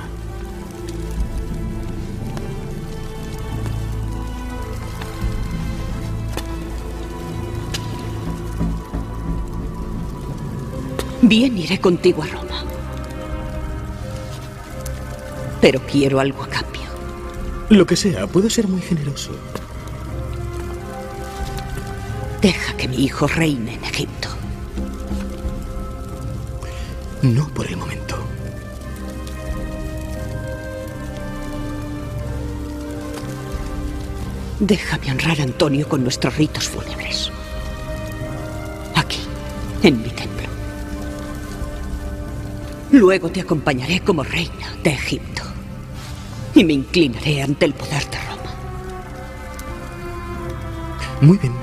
Bien, iré contigo a Roma. Pero quiero algo a cambio. Lo que sea, puedo ser muy generoso. Deja que mi hijo reine en Egipto. No por el momento. Déjame honrar a Antonio con nuestros ritos fúnebres. Aquí, en mi templo. Luego te acompañaré como reina de Egipto. Y me inclinaré ante el poder de Roma. Muy bien.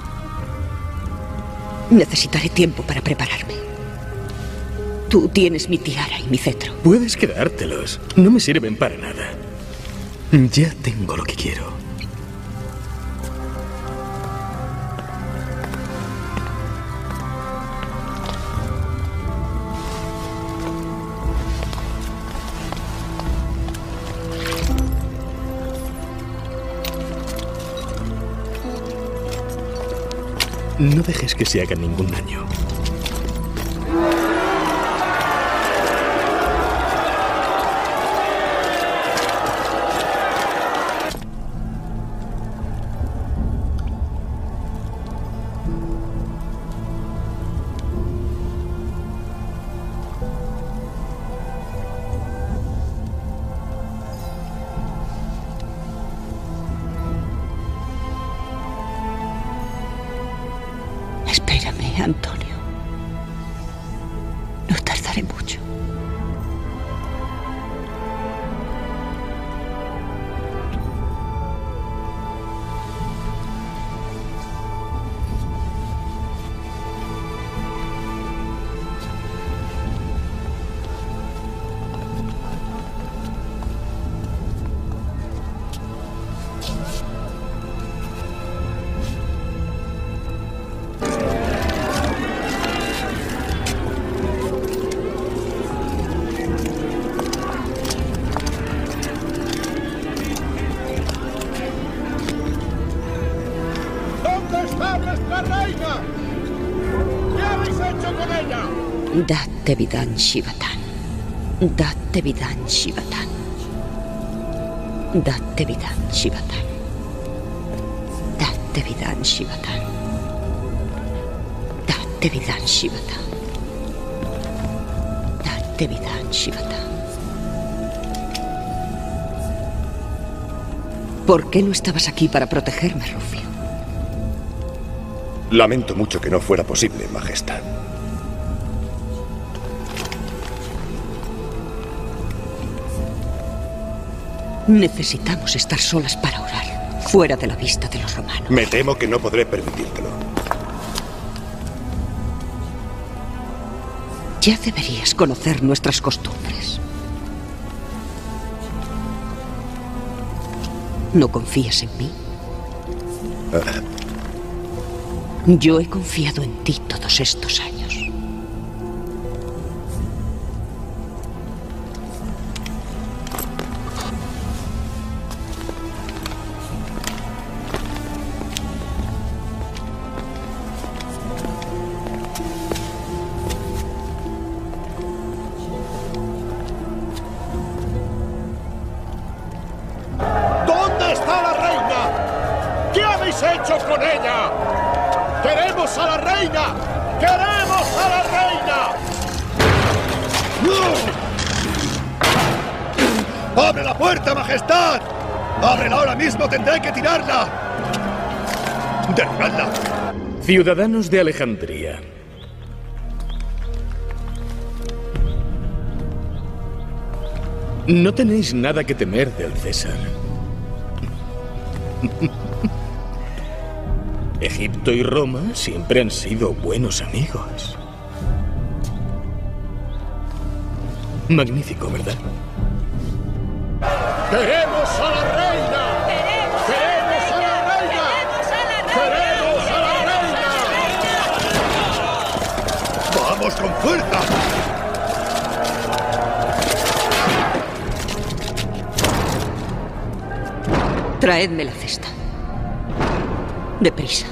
Necesitaré tiempo para prepararme. Tú tienes mi tiara y mi cetro. Puedes quedártelos. No me sirven para nada. Ya tengo lo que quiero. No dejes que se haga ningún daño. Espérame, Antonio. No tardaré mucho. Dat Tevidan Shivatan. Dat Tevidan Shivatan. Datte Vidan Shivatan. Datte Vidan Shivatan. Datte Vidan Shivatan. Datte Vidan Shivatan. ¿Por qué no estabas aquí para protegerme, Rufio? Lamento mucho que no fuera posible, Majestad. Necesitamos estar solas para orar, fuera de la vista de los romanos. Me temo que no podré permitírtelo. Ya deberías conocer nuestras costumbres. ¿No confías en mí? Yo he confiado en ti todos estos años. ¿Dónde está la reina? ¿Qué habéis hecho con ella? ¡Queremos a la reina! ¡Queremos a la reina! ¡Abre la puerta, Majestad! ¡Ábrela ahora mismo! ¡Tendré que tirarla! ¡Derribadla! Ciudadanos de Alejandría. No tenéis nada que temer del César. Egipto y Roma siempre han sido buenos amigos. Magnífico, ¿verdad? ¡Queremos a la reina! ¡Queremos a la reina! ¡Queremos a la reina! ¡Vamos con fuerza! Traedme la cesta. Deprisa.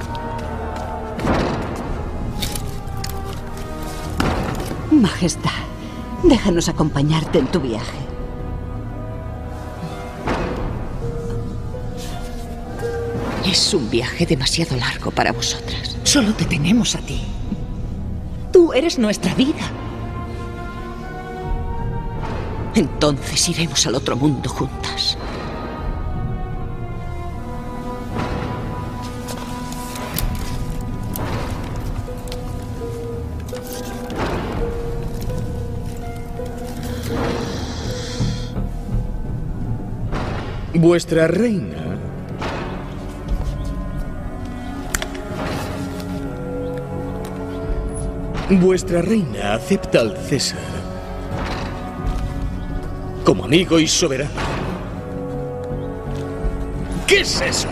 Majestad, déjanos acompañarte en tu viaje. Es un viaje demasiado largo para vosotras. Solo te tenemos a ti. Tú eres nuestra vida. Entonces iremos al otro mundo juntas. Vuestra reina acepta al César como amigo y soberano. ¿Qué es eso?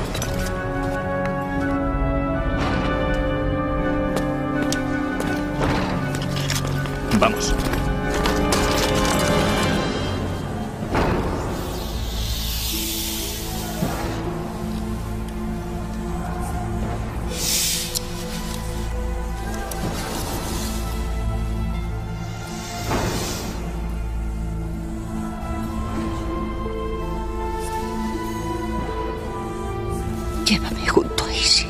Vamos. Llévame junto a Isis.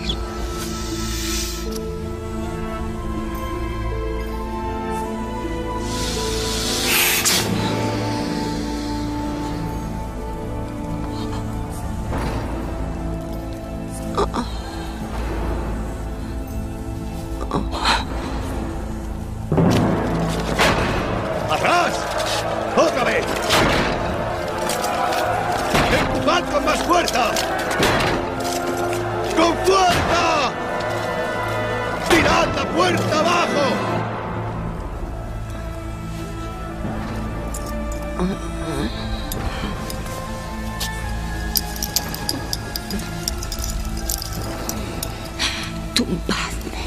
¡Atrás! ¡Otra vez! ¡Empujad con más fuerza! ¡Con fuerza! ¡Tirad la puerta abajo! Tumbadme.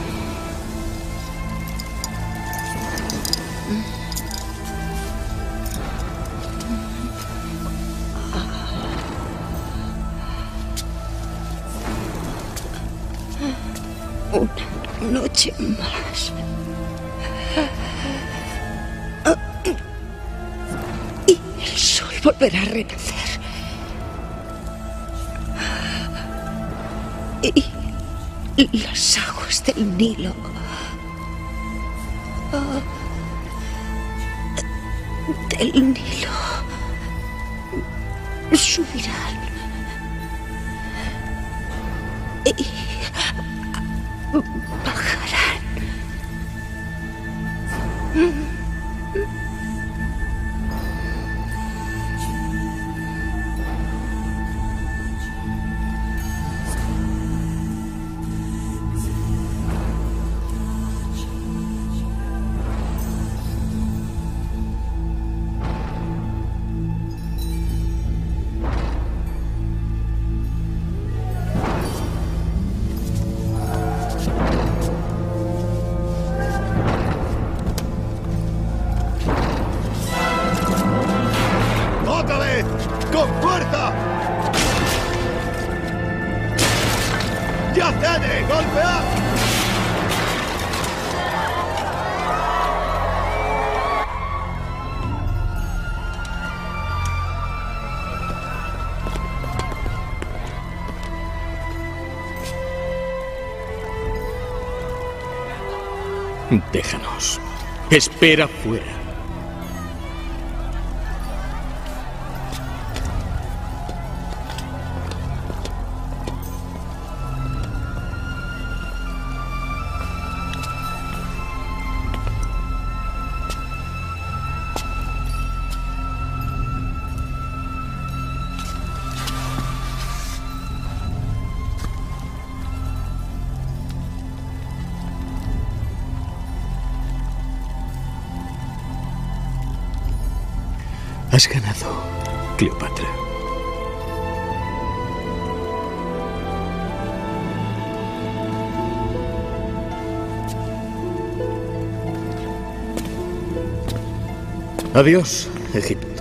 Una noche más. Y el sol volverá a renacer. Y las aguas del Nilo subirán y bajarán. ¡Otra vez! ¡Con fuerza! ¡Ya cede! ¡Golpead! Déjanos. Espera fuera. Has ganado, Cleopatra. Adiós, Egipto.